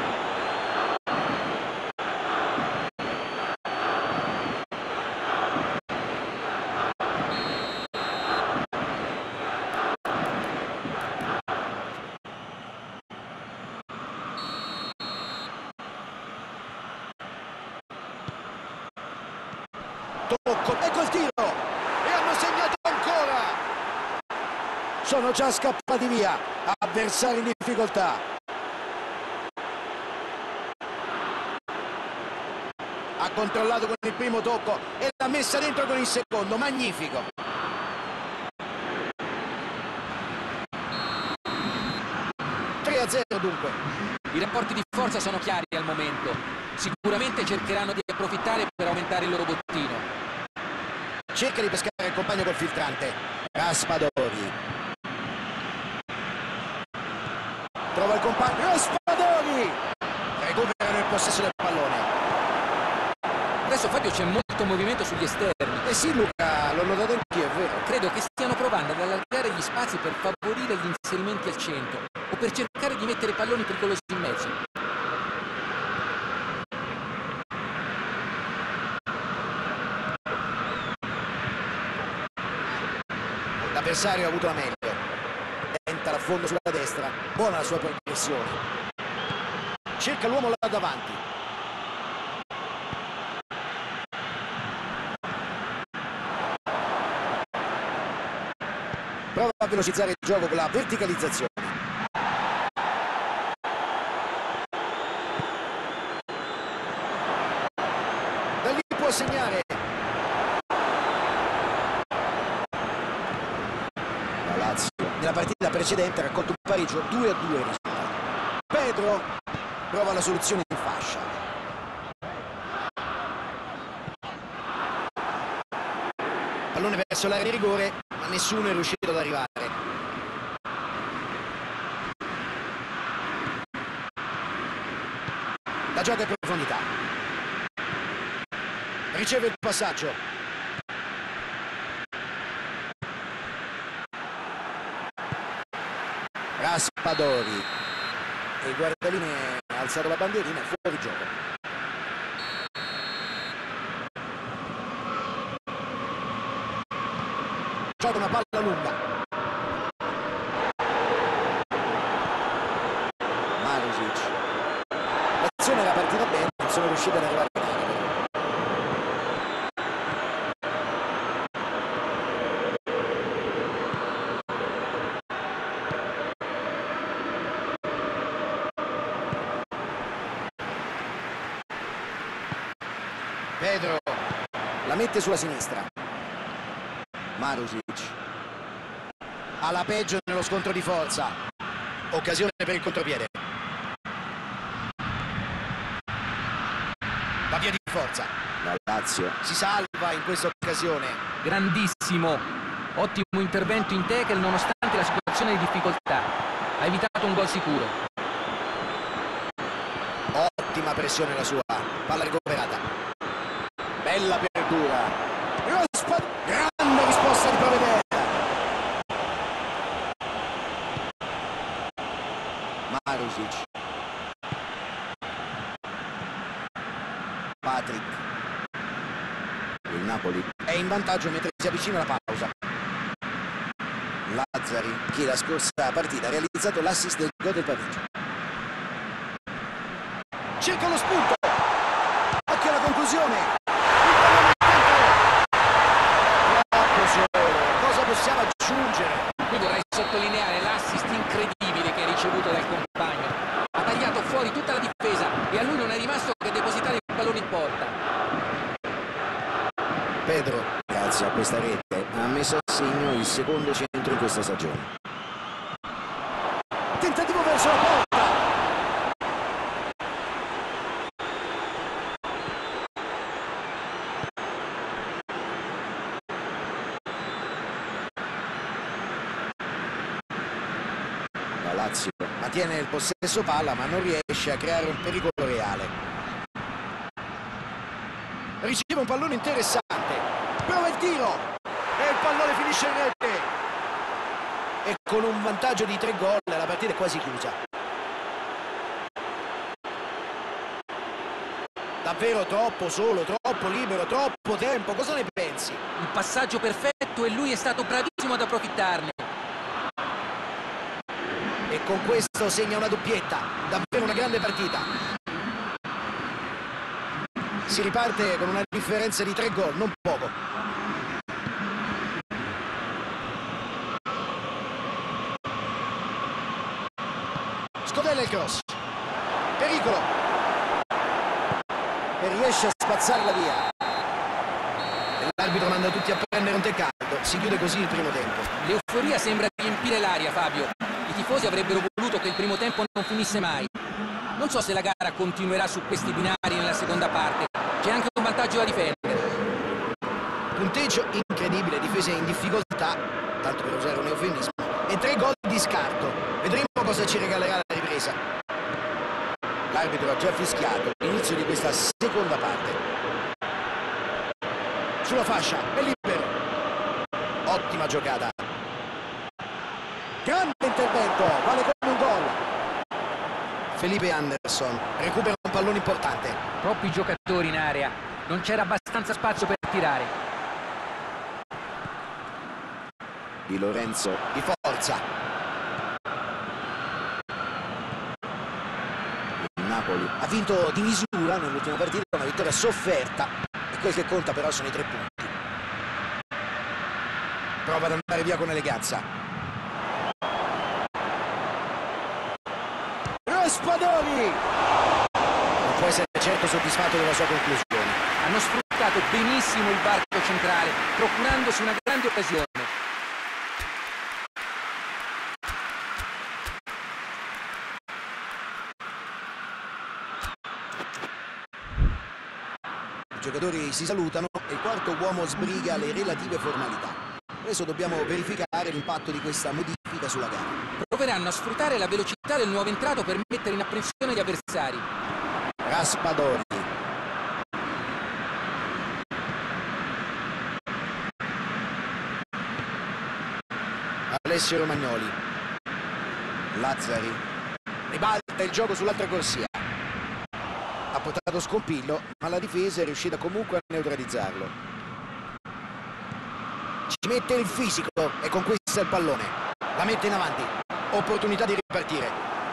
Tocco, ecco il tiro e hanno segnato ancora. Sono già scappati via, avversari in difficoltà. Ha controllato con il primo tocco e l'ha messa dentro con il secondo, magnifico. tre a zero dunque. I rapporti di forza sono chiari al momento. Sicuramente cercheranno di approfittare per aumentare il loro bottino. Cerca di pescare il compagno col filtrante. Raspadori. Trova il compagno. Raspadori! Recuperano il possesso del pallone. Adesso Fabio c'è molto movimento sugli esterni. Eh sì Luca, l'ho notato anch'io, è vero. Credo che stiano provando ad allargare gli spazi per favorire gli inserimenti al centro o per cercare di mettere palloni pericolosi in mezzo. L'avversario ha avuto la meglio. Tenta l'affondo sulla destra. Buona la sua progressione. Cerca l'uomo là davanti. Prova a velocizzare il gioco con la verticalizzazione. Da lì può segnare. La Lazio nella partita precedente ha raccolto un pareggio due a due risultato. Pedro prova la soluzione in fascia. Pallone verso l'area di rigore, ma nessuno è riuscito subito ad arrivare. La gioca in profondità. Riceve il passaggio. Raspadori. E il guardaline ha alzato la bandierina, fuori gioco. Gioca una palla lunga. Marusic. L'azione era partita bene, non sono riusciti ad arrivare in area. Pedro la mette sulla sinistra. Marusic ha la peggio nello scontro di forza. Occasione per il contropiede. Va via di forza. La Lazio si salva in questa occasione. Grandissimo, ottimo intervento in tackle nonostante la situazione di difficoltà. Ha evitato un gol sicuro. Ottima pressione la sua. Palla recuperata. Bella apertura. Grande risposta di Provedera. Marusic. Patrick. Il Napoli è in vantaggio mentre si avvicina la pausa. Lazzari, che la scorsa partita ha realizzato l'assist del gol del pareggio. Cerca lo spunto. Occhio alla conclusione. Cosa possiamo aggiungere? Qui vorrei sottolineare l'assist incredibile che ha ricevuto dal compagno. Ha tagliato fuori tutta la difesa e a lui non è rimasto che depositare il pallone in porta. Pedro, grazie a questa rete, ha messo a segno il secondo centro in questa stagione. Tentativo verso la porta. Lazio mantiene il possesso palla ma non riesce a creare un pericolo reale. Riceve un pallone interessante, prova il tiro e il pallone finisce in rete. E con un vantaggio di tre gol la partita è quasi chiusa. Davvero troppo solo, troppo libero, troppo tempo. Cosa ne pensi? Il passaggio perfetto e lui è stato bravissimo ad approfittarne. E con questo segna una doppietta. Davvero una grande partita. Si riparte con una differenza di tre gol, non poco. Scodella il cross. Pericolo. E riesce a spazzarla via. E l'arbitro manda tutti a prendere un tè caldo. Si chiude così il primo tempo. L'euforia sembra riempire l'aria, Fabio. I tifosi avrebbero voluto che il primo tempo non finisse mai. Non so se la gara continuerà su questi binari nella seconda parte. C'è anche un vantaggio da difendere. Punteggio incredibile, difese in difficoltà, tanto per usare un eufemismo, e tre gol di scarto. Vedremo cosa ci regalerà la ripresa. L'arbitro ha già fischiato l'inizio di questa seconda parte. Sulla fascia, è libero. Ottima giocata. Grande intervento, vale come un gol. Felipe Anderson recupera un pallone importante. Troppi giocatori in area, non c'era abbastanza spazio per tirare. Di Lorenzo, di forza. Il Napoli ha vinto di misura nell'ultima partita, una vittoria sofferta. E quel che conta però sono i tre punti. Prova ad andare via con eleganza. Raspadori! Non può essere certo soddisfatto della sua conclusione. Hanno sfruttato benissimo il varco centrale, procurandosi una grande occasione. I giocatori si salutano e il quarto uomo sbriga le relative formalità. Adesso dobbiamo verificare l'impatto di questa modifica sulla gara. Proveranno a sfruttare la velocità del nuovo entrato per mettere in apprensione gli avversari. Raspadori. Alessio Romagnoli. Lazzari. Ribalta il gioco sull'altra corsia. Ha portato Scompillo, ma la difesa è riuscita comunque a neutralizzarlo. Ci mette il fisico e conquista il pallone. La mette in avanti. Opportunità di ripartire.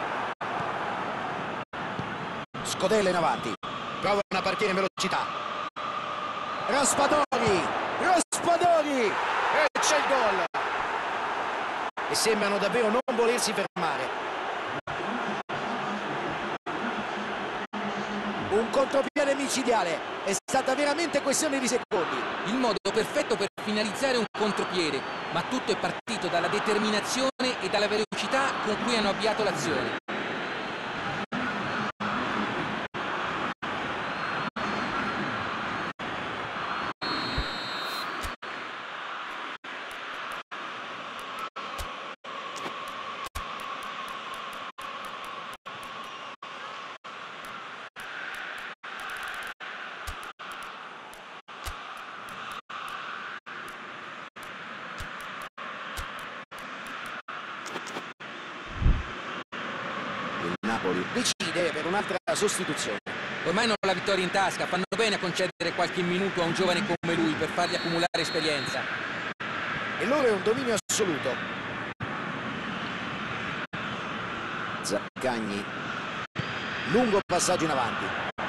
Scodella in avanti. Provano a partire in velocità. Raspadori. Raspadori. E c'è il gol. E sembrano davvero non volersi fermare. Un contropiede micidiale, è stata veramente questione di secondi. Il modo perfetto per finalizzare un contropiede, ma tutto è partito dalla determinazione e dalla velocità con cui hanno avviato l'azione. Decide per un'altra sostituzione. Ormai non ho la vittoria in tasca, fanno bene a concedere qualche minuto a un giovane come lui per fargli accumulare esperienza. E loro è un dominio assoluto. Zaccagni. Lungo passaggio in avanti.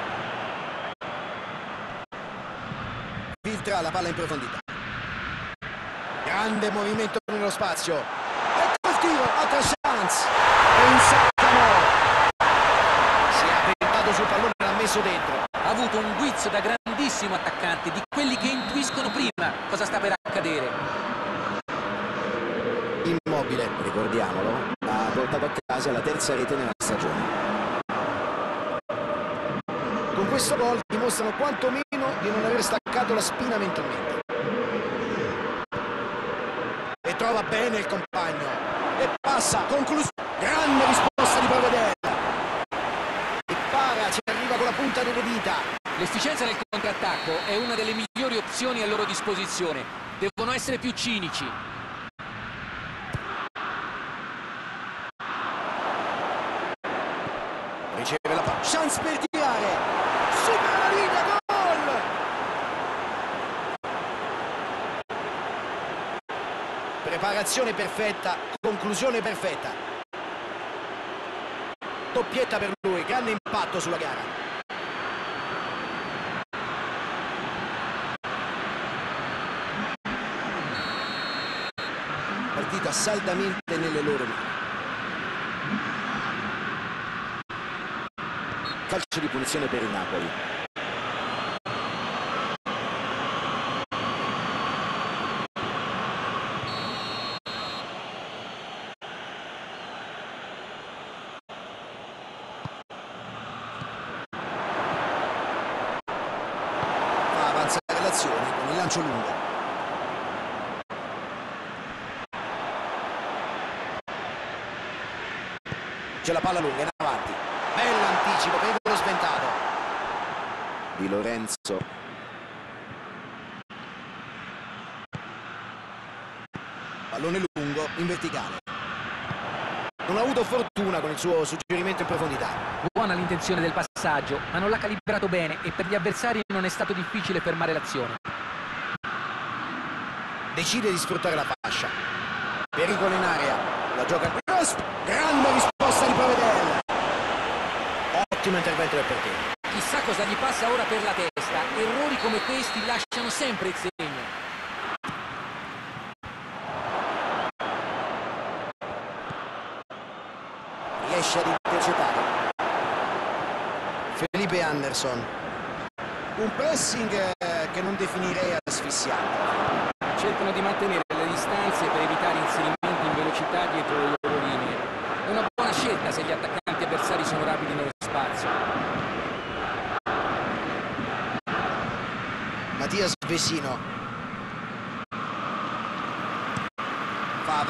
Filtra la palla in profondità. Grande movimento nello spazio. Ecco il tiro, altra chance. E insaccano. Sul pallone l'ha messo dentro. Ha avuto un guizzo da grandissimo attaccante, di quelli che intuiscono prima cosa sta per accadere. Immobile, ricordiamolo, ha portato a casa la terza rete nella stagione. Con questo gol dimostrano quantomeno di non aver staccato la spina mentalmente. E trova bene il compagno. E passa, conclusione. Grande risposta di Provedel. Ci arriva con la punta delle dita. L'efficienza nel contrattacco è una delle migliori opzioni a loro disposizione. Devono essere più cinici. Riceve la palla. Chance per tirare. Supera la linea, gol! Preparazione perfetta, conclusione perfetta. Doppietta per lui, grande impatto sulla gara. Partita saldamente nelle loro mani. Calcio di punizione per il Napoli. Con il lancio lungo. C'è la palla lunga in avanti. Bell'anticipo, pericolo sventato. Di Lorenzo. Pallone lungo in verticale. Non ha avuto fortuna con il suo suggerimento in profondità. Buona l'intenzione del passaggio, ma non l'ha calibrato bene e per gli avversari non è stato difficile fermare l'azione. Decide di sfruttare la fascia. Pericolo in area. La gioca. Grande risposta di Provedel. Ottimo intervento del portiere. Chissà cosa gli passa ora per la testa. Errori come questi lasciano sempre il segno. Riesce ad intercettare. Felipe Anderson. Un pressing eh, che non definirei asfissiante. Cercano di mantenere le distanze per evitare inserimenti in velocità dietro le loro linee. È una buona scelta se gli attaccanti avversari sono rapidi nello spazio. Mattias Vecino.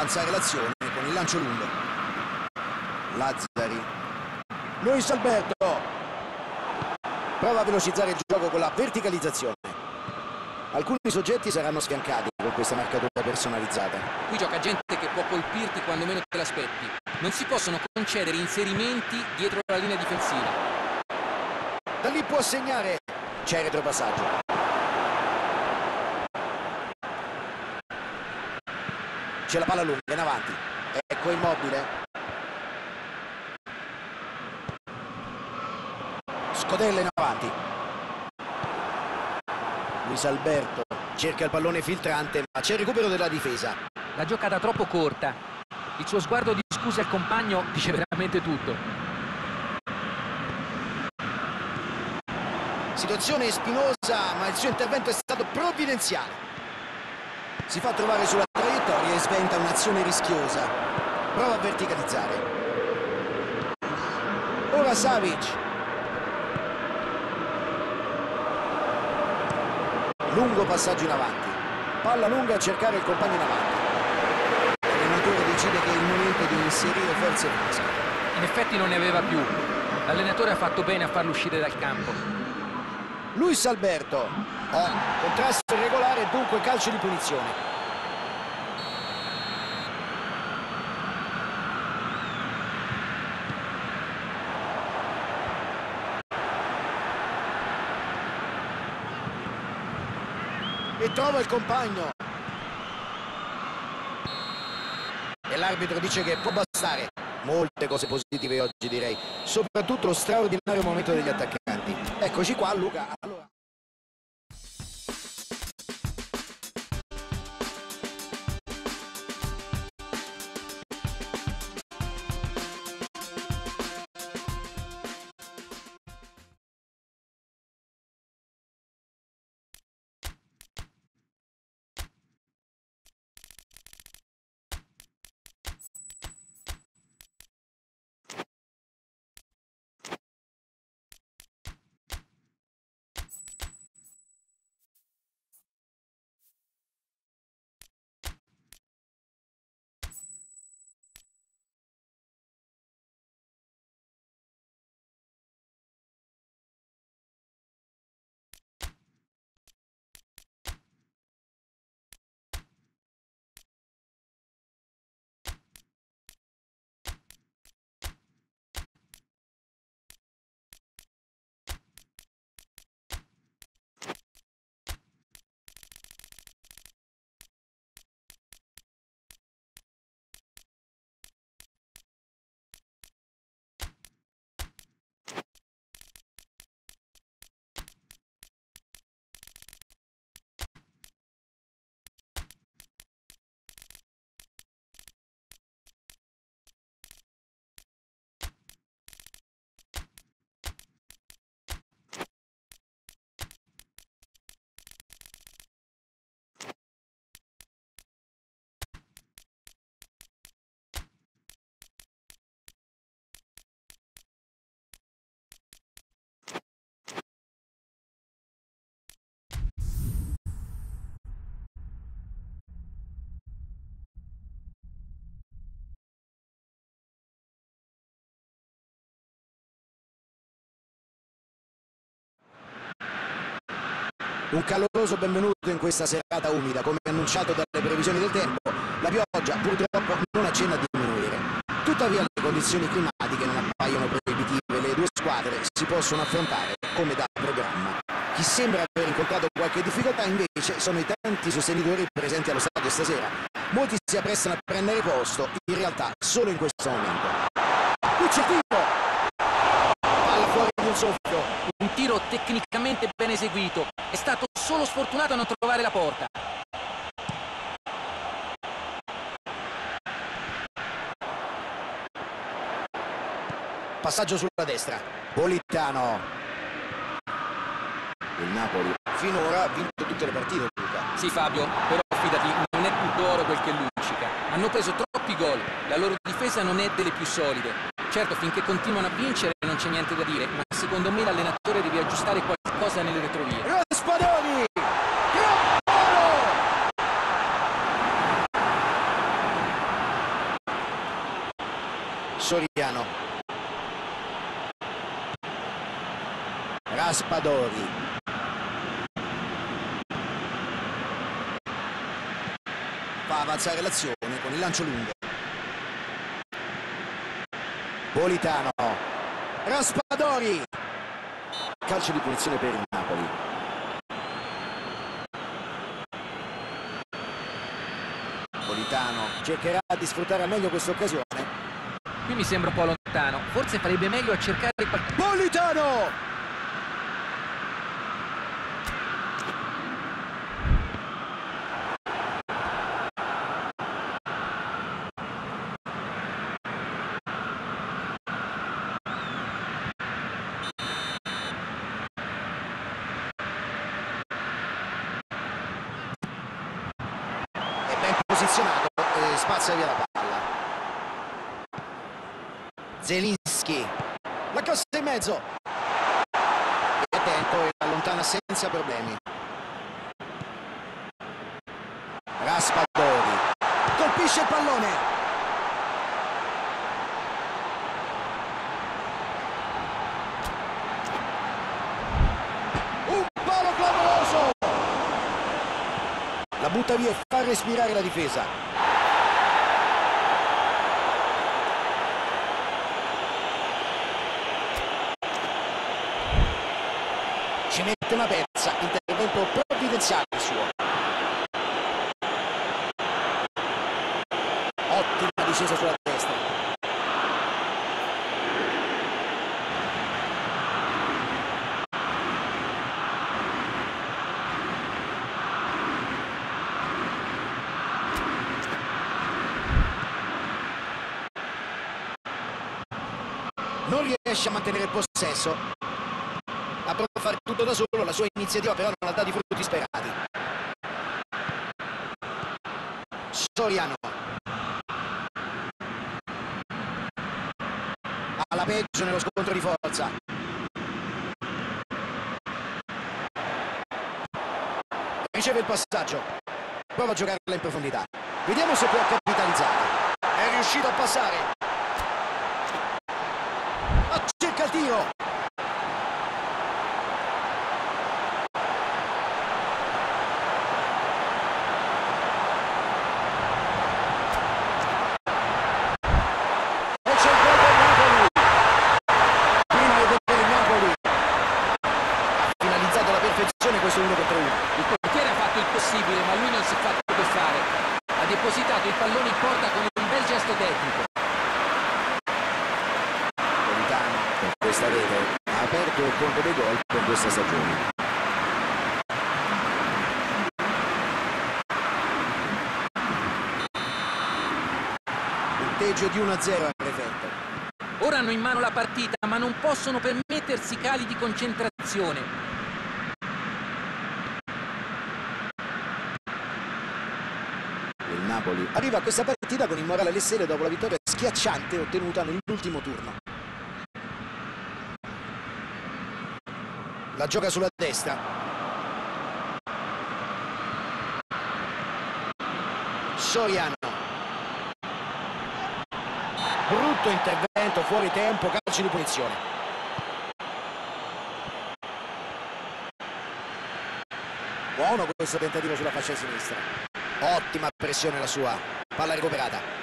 avanzare l'azione con il lancio lungo. Lazzari. Luis Alberto. Prova a velocizzare il gioco con la verticalizzazione. Alcuni soggetti saranno sfiancati con questa marcatura personalizzata. Qui gioca gente che può colpirti quando meno te l'aspetti. Non si possono concedere inserimenti dietro la linea difensiva. Da lì può segnare. C'è il retropassaggio. C'è la palla lunga in avanti. Ecco Immobile. Scodella in avanti. Luis Alberto cerca il pallone filtrante, ma c'è il recupero della difesa. La giocata troppo corta. Il suo sguardo di scuse al compagno dice veramente tutto. Situazione spinosa, ma il suo intervento è stato provvidenziale. Si fa trovare sulla traiettoria e sventa un'azione rischiosa. Prova a verticalizzare. Ora Savic. Lungo passaggio in avanti. Palla lunga a cercare il compagno in avanti. L'allenatore decide che è il momento di inserire forze fresche. In effetti non ne aveva più. L'allenatore ha fatto bene a farlo uscire dal campo. Luis Alberto. Oh, contrasto irregolare e dunque calcio di punizione. E trova il compagno. E l'arbitro dice che può bastare. Molte cose positive oggi, direi. Soprattutto lo straordinario momento degli attaccanti. Eccoci qua, Luca. Allora... Un caloroso benvenuto in questa serata umida. Come annunciato dalle previsioni del tempo, la pioggia purtroppo non accenna a diminuire. Tuttavia le condizioni climatiche non appaiono proibitive, le due squadre si possono affrontare come da programma. Chi sembra aver incontrato qualche difficoltà invece sono i tanti sostenitori presenti allo stadio stasera. Molti si apprestano a prendere posto, in realtà solo in questo momento. Qui c'è il tiro! Palla fuori di un soffio. Un tiro tecnicamente ben eseguito. È stato solo sfortunato a non trovare la porta. Passaggio sulla destra. Politano. Il Napoli finora ha vinto tutte le partite, Luca. Sì, Fabio, però fidati, non è tutto oro quel che luccica. Hanno preso troppi gol, la loro difesa non è delle più solide. Certo, finché continuano a vincere non c'è niente da dire, ma secondo me l'allenatore deve aggiustare qualcosa nelle retrovie. Raspadori! Soriano. Raspadori. Fa avanzare l'azione con il lancio lungo. Politano. Raspadori. Calcio di punizione per il Napoli. Politano cercherà di sfruttare al meglio questa occasione. Qui mi sembra un po' lontano. Forse farebbe meglio a cercare il pal- Politano! Posizionato e spazza via la palla. Zelinski, la cassa in mezzo, è attento e allontana senza problemi. Raspadori colpisce il pallone. Un palo clamoroso. La butta via e fa respirare la difesa. Ci mette una pezza, intervento provvidenziale il suo. Ottima discesa sulla destra. Non riesce a mantenere il possesso. Ha provato a fare tutto da solo, la sua iniziativa però non ha dato i frutti sperati. Soriano. Ha la peggio nello scontro di forza. Riceve il passaggio. Prova a giocarla in profondità. Vediamo se può capitalizzare. È riuscito a passare. Cerca il tiro. E c'è il gol del Napoli. Prima di vedere il Napoli. Ha finalizzato alla perfezione questo uno contro uno. Il portiere ha fatto il possibile, ma lui non si è fatto fare. Ha depositato il pallone in porta con un bel gesto tecnico. Questa rete ha aperto il conto dei gol per questa stagione. Punteggio di uno a zero al prefetto. Ora hanno in mano la partita, ma non possono permettersi cali di concentrazione. Il Napoli arriva a questa partita con il morale alle stelle dopo la vittoria schiacciante ottenuta nell'ultimo turno. La gioca sulla destra. Soriano. Brutto intervento, fuori tempo, calcio di punizione. Buono questo tentativo sulla fascia sinistra. Ottima pressione la sua. Palla recuperata.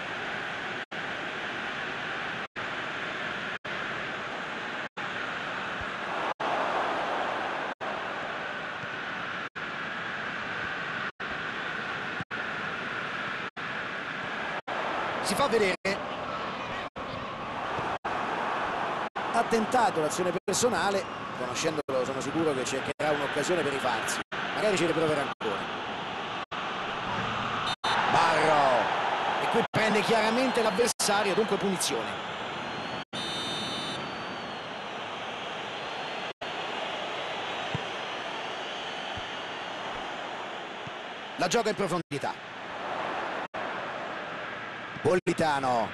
Si fa vedere. Ha tentato l'azione personale, conoscendolo sono sicuro che cercherà un'occasione per rifarsi. Magari ci riproverà ancora. Barro. E qui prende chiaramente l'avversario, dunque punizione. La gioca in profondità. Politano.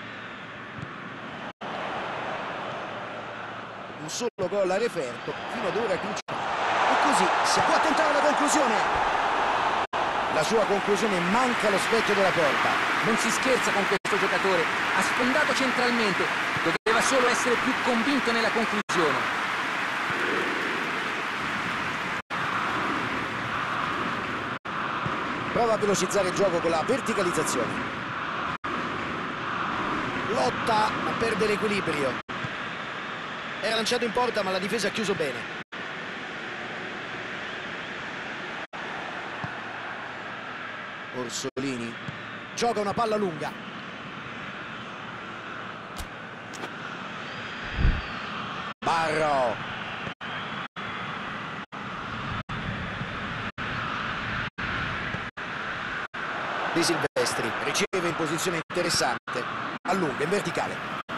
Un solo gol a referto, fino ad ora cruciale. E così si può tentare la conclusione. La sua conclusione manca allo specchio della porta. Non si scherza con questo giocatore. Ha sfondato centralmente. Doveva solo essere più convinto nella conclusione. Prova a velocizzare il gioco con la verticalizzazione. Lotta, ma perde l'equilibrio. Era lanciato in porta, ma la difesa ha chiuso bene. Orsolini gioca una palla lunga. Barro. Di Silvestri riceve in posizione interessante, allunga in verticale.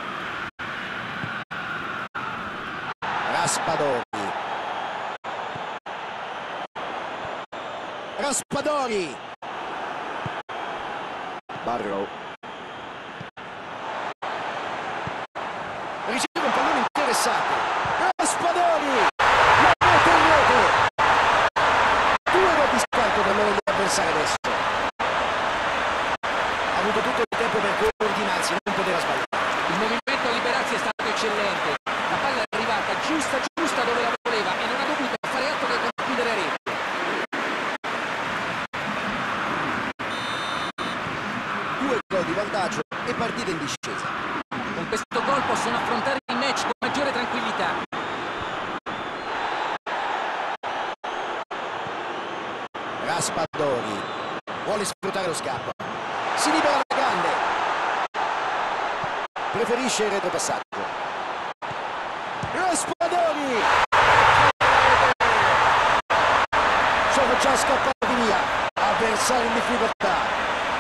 Raspadori. Raspadori. Barrow riceve un pallone interessante. Raspadori la mette in rete. Due gol di scarto per loro gli avversari adesso. Ha avuto tutto il tempo per coordinarsi, non poteva sbagliare. Il movimento a liberarsi è stato eccellente. La palla è arrivata giusta giusta dove la voleva e non ha dovuto fare altro che concludere a rete. Due gol di vantaggio e partita in discesa. Con questo gol possono affrontare il match con maggiore tranquillità. Raspadori vuole sfruttare lo scappo. Si libera la grande. Preferisce il retropassaggio. Raspadori. Sono già scappati via. Avversario in difficoltà.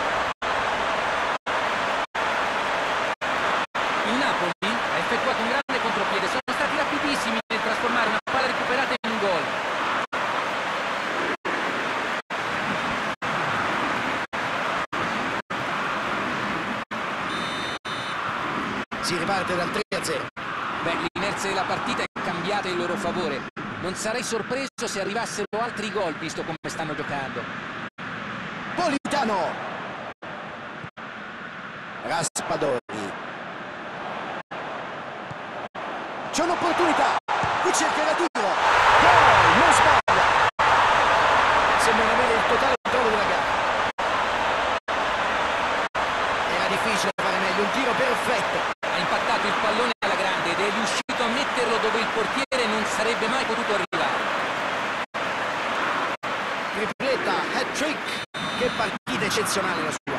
Il Napoli ha effettuato un grande contropiede, sono stati rapidissimi nel trasformare una palla recuperata in un gol. Si riparte dal tre a zero. Beh, l'inerzia della partita è cambiata in loro favore. Non sarei sorpreso se arrivassero altri gol visto come stanno giocando. Politano. Raspadori. C'è un'opportunità, qui cerca il tiro, gol, non sbaglia. Sembra avere il totale controllo della gara. Era difficile fare meglio, un tiro perfetto. Ha impattato il pallone alla grande ed è riuscito a metterlo dove il portiere non sarebbe mai potuto arrivare. Tripletta, hat-trick, che partita eccezionale la sua.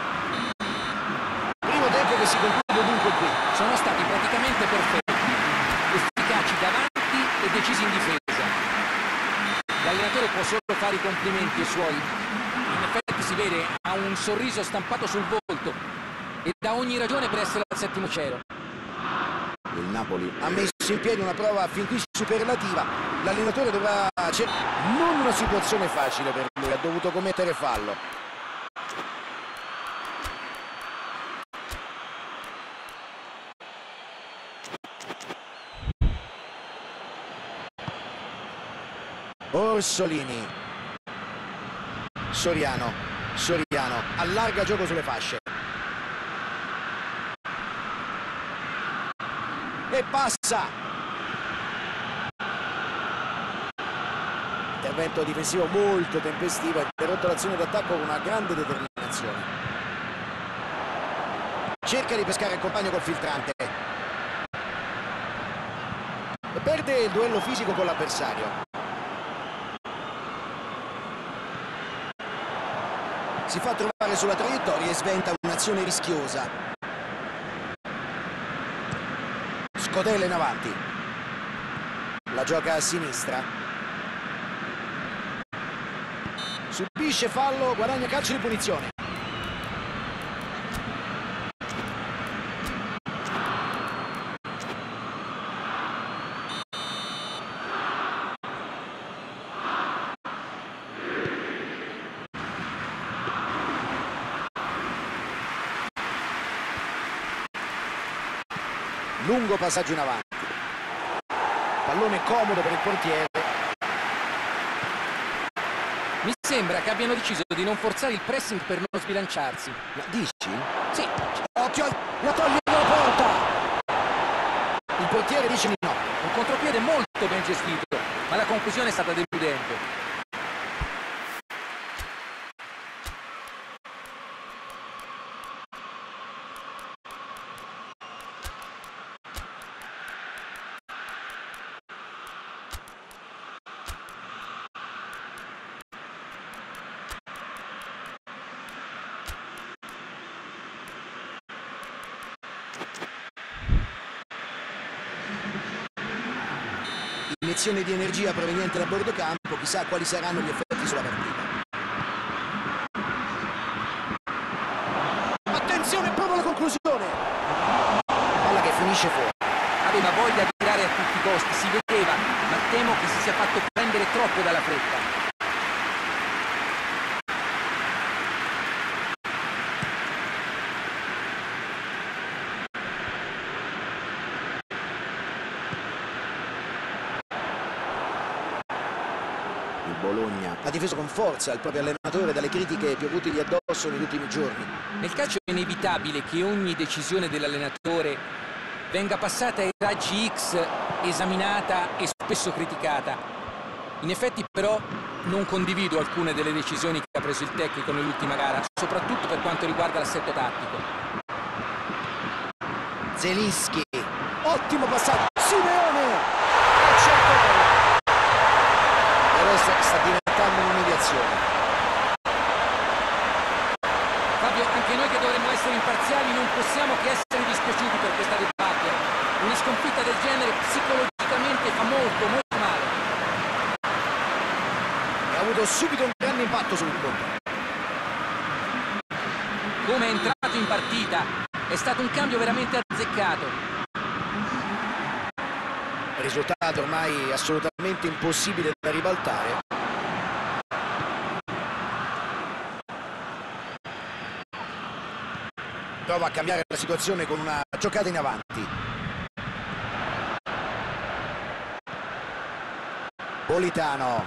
Primo tempo che si conclude dunque qui. Sono stati praticamente perfetti. Efficaci davanti e decisi in difesa. L'allenatore può solo fare i complimenti ai suoi. In effetti si vede, ha un sorriso stampato sul volto e ha ogni ragione per essere al settimo cielo. Il Napoli ha messo in piedi una prova fin qui superlativa. L'allenatore dovrà cercare non una situazione facile per lui, ha dovuto commettere fallo. Orsolini. Soriano. Soriano allarga gioco sulle fasce. E passa. Intervento difensivo molto tempestivo, ha interrotto l'azione d'attacco con una grande determinazione. Cerca di pescare il compagno col filtrante. E perde il duello fisico con l'avversario. Si fa trovare sulla traiettoria e sventa un'azione rischiosa. Scodella in avanti. La gioca a sinistra. Subisce fallo, guadagna calcio di punizione. Lungo passaggio in avanti. Pallone comodo per il portiere. Mi sembra che abbiano deciso di non forzare il pressing per non sbilanciarsi. Ma dici? Sì. Occhio, al... la toglie dalla porta! Il portiere dice di no. Un contropiede molto ben gestito, ma la conclusione è stata deludente. Iniezione di energia proveniente da bordo campo, chissà quali saranno gli effetti sulla partita. Attenzione, proprio la conclusione! Palla che finisce fuori. Aveva voglia di tirare a tutti i costi, si vedeva, ma temo che si sia fatto prendere troppo dalla fretta. Bologna ha difeso con forza il proprio allenatore dalle critiche piovutegli addosso negli ultimi giorni. Nel calcio è inevitabile che ogni decisione dell'allenatore venga passata ai raggi X, esaminata e spesso criticata. In effetti però non condivido alcune delle decisioni che ha preso il tecnico nell'ultima gara, soprattutto per quanto riguarda l'assetto tattico. Zelinski, ottimo passaggio, Simeone! Certo. Adesso sta diventando un'umiliazione. Fabio, anche noi che dovremmo essere imparziali non possiamo che essere dispiaciuti per questa debacle. Una sconfitta del genere psicologicamente fa molto, molto male. E ha avuto subito un grande impatto sul gruppo. Come è entrato in partita, è stato un cambio veramente azzeccato. Risultato ormai assolutamente impossibile da ribaltare. Prova a cambiare la situazione con una giocata in avanti. Politano.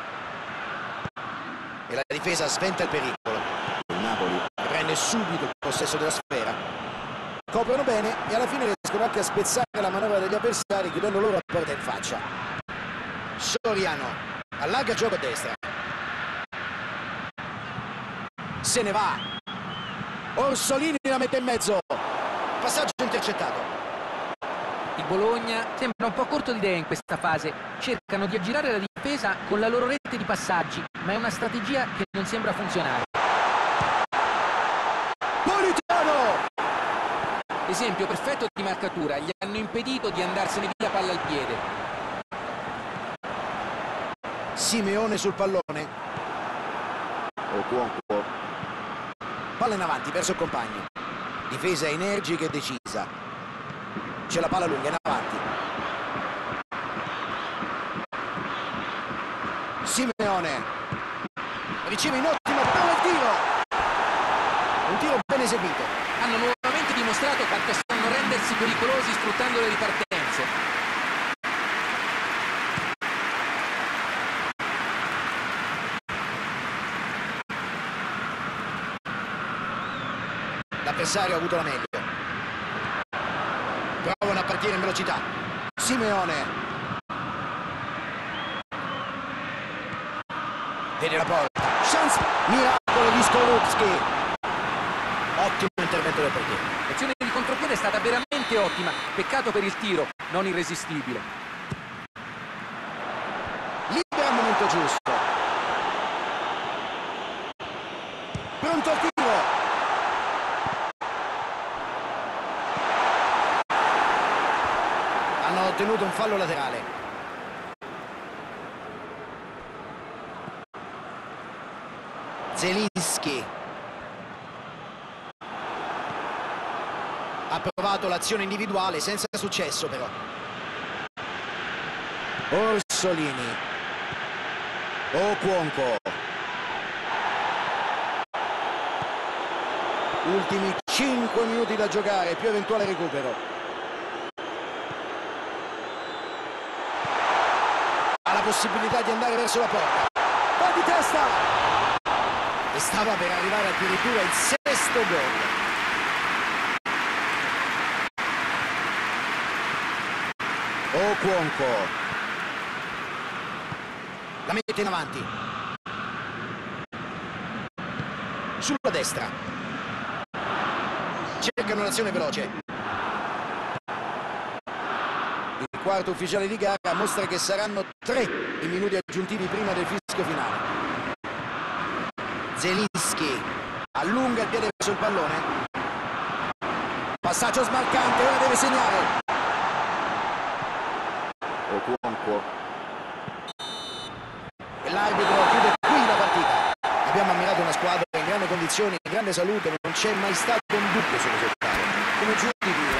E la difesa sventa il pericolo. Il Napoli prende subito il possesso della sfera. Coprono bene e alla fine riescono anche a spezzare la manovra degli avversari chiudendo loro la porta in faccia. Soriano allarga il gioco a destra. Se ne va. Orsolini la mette in mezzo. Passaggio intercettato. Il Bologna sembra un po' corto di idee in questa fase. Cercano di aggirare la difesa con la loro rete di passaggi, ma è una strategia che non sembra funzionare. Politano! Esempio perfetto di marcatura, gli hanno impedito di andarsene via palla al piede. Simeone sul pallone. Okonkwo. Palla in avanti verso il compagno. Difesa energica e decisa. C'è la palla lunga in avanti. Simeone. Riceve in ottima palla il tiro. Un tiro ben eseguito. Hanno nuovamente dimostrato quanto sanno rendersi pericolosi sfruttando le ripartenze. L'avversario ha avuto la meglio. Provano a partire in velocità. Simeone. Vede la porta. Chance. Miracolo di Skorupski. Ottimo intervento del portiere. L'azione di contropiede è stata veramente ottima. Peccato per il tiro, non irresistibile. Libera al momento giusto. Pronto al tiro. Hanno ottenuto un fallo laterale. Zelinski. Ha provato l'azione individuale senza successo però. Orsolini. Okonkwo. Ultimi cinque minuti da giocare, più eventuale recupero. Ha la possibilità di andare verso la porta. va di testa e stava per arrivare addirittura il sesto gol. Okuonko la mette in avanti sulla destra, cercano l'azione veloce. Il quarto ufficiale di gara mostra che saranno tre i minuti aggiuntivi prima del fischio finale. Zelinski allunga il piede verso il pallone, passaggio smarcante, ora deve segnare. Okuonko e l'arbitro chiude qui la partita. Abbiamo ammirato una squadra in grandi condizioni, in grande salute, non c'è mai stato un dubbio sul risultato. Come giudichi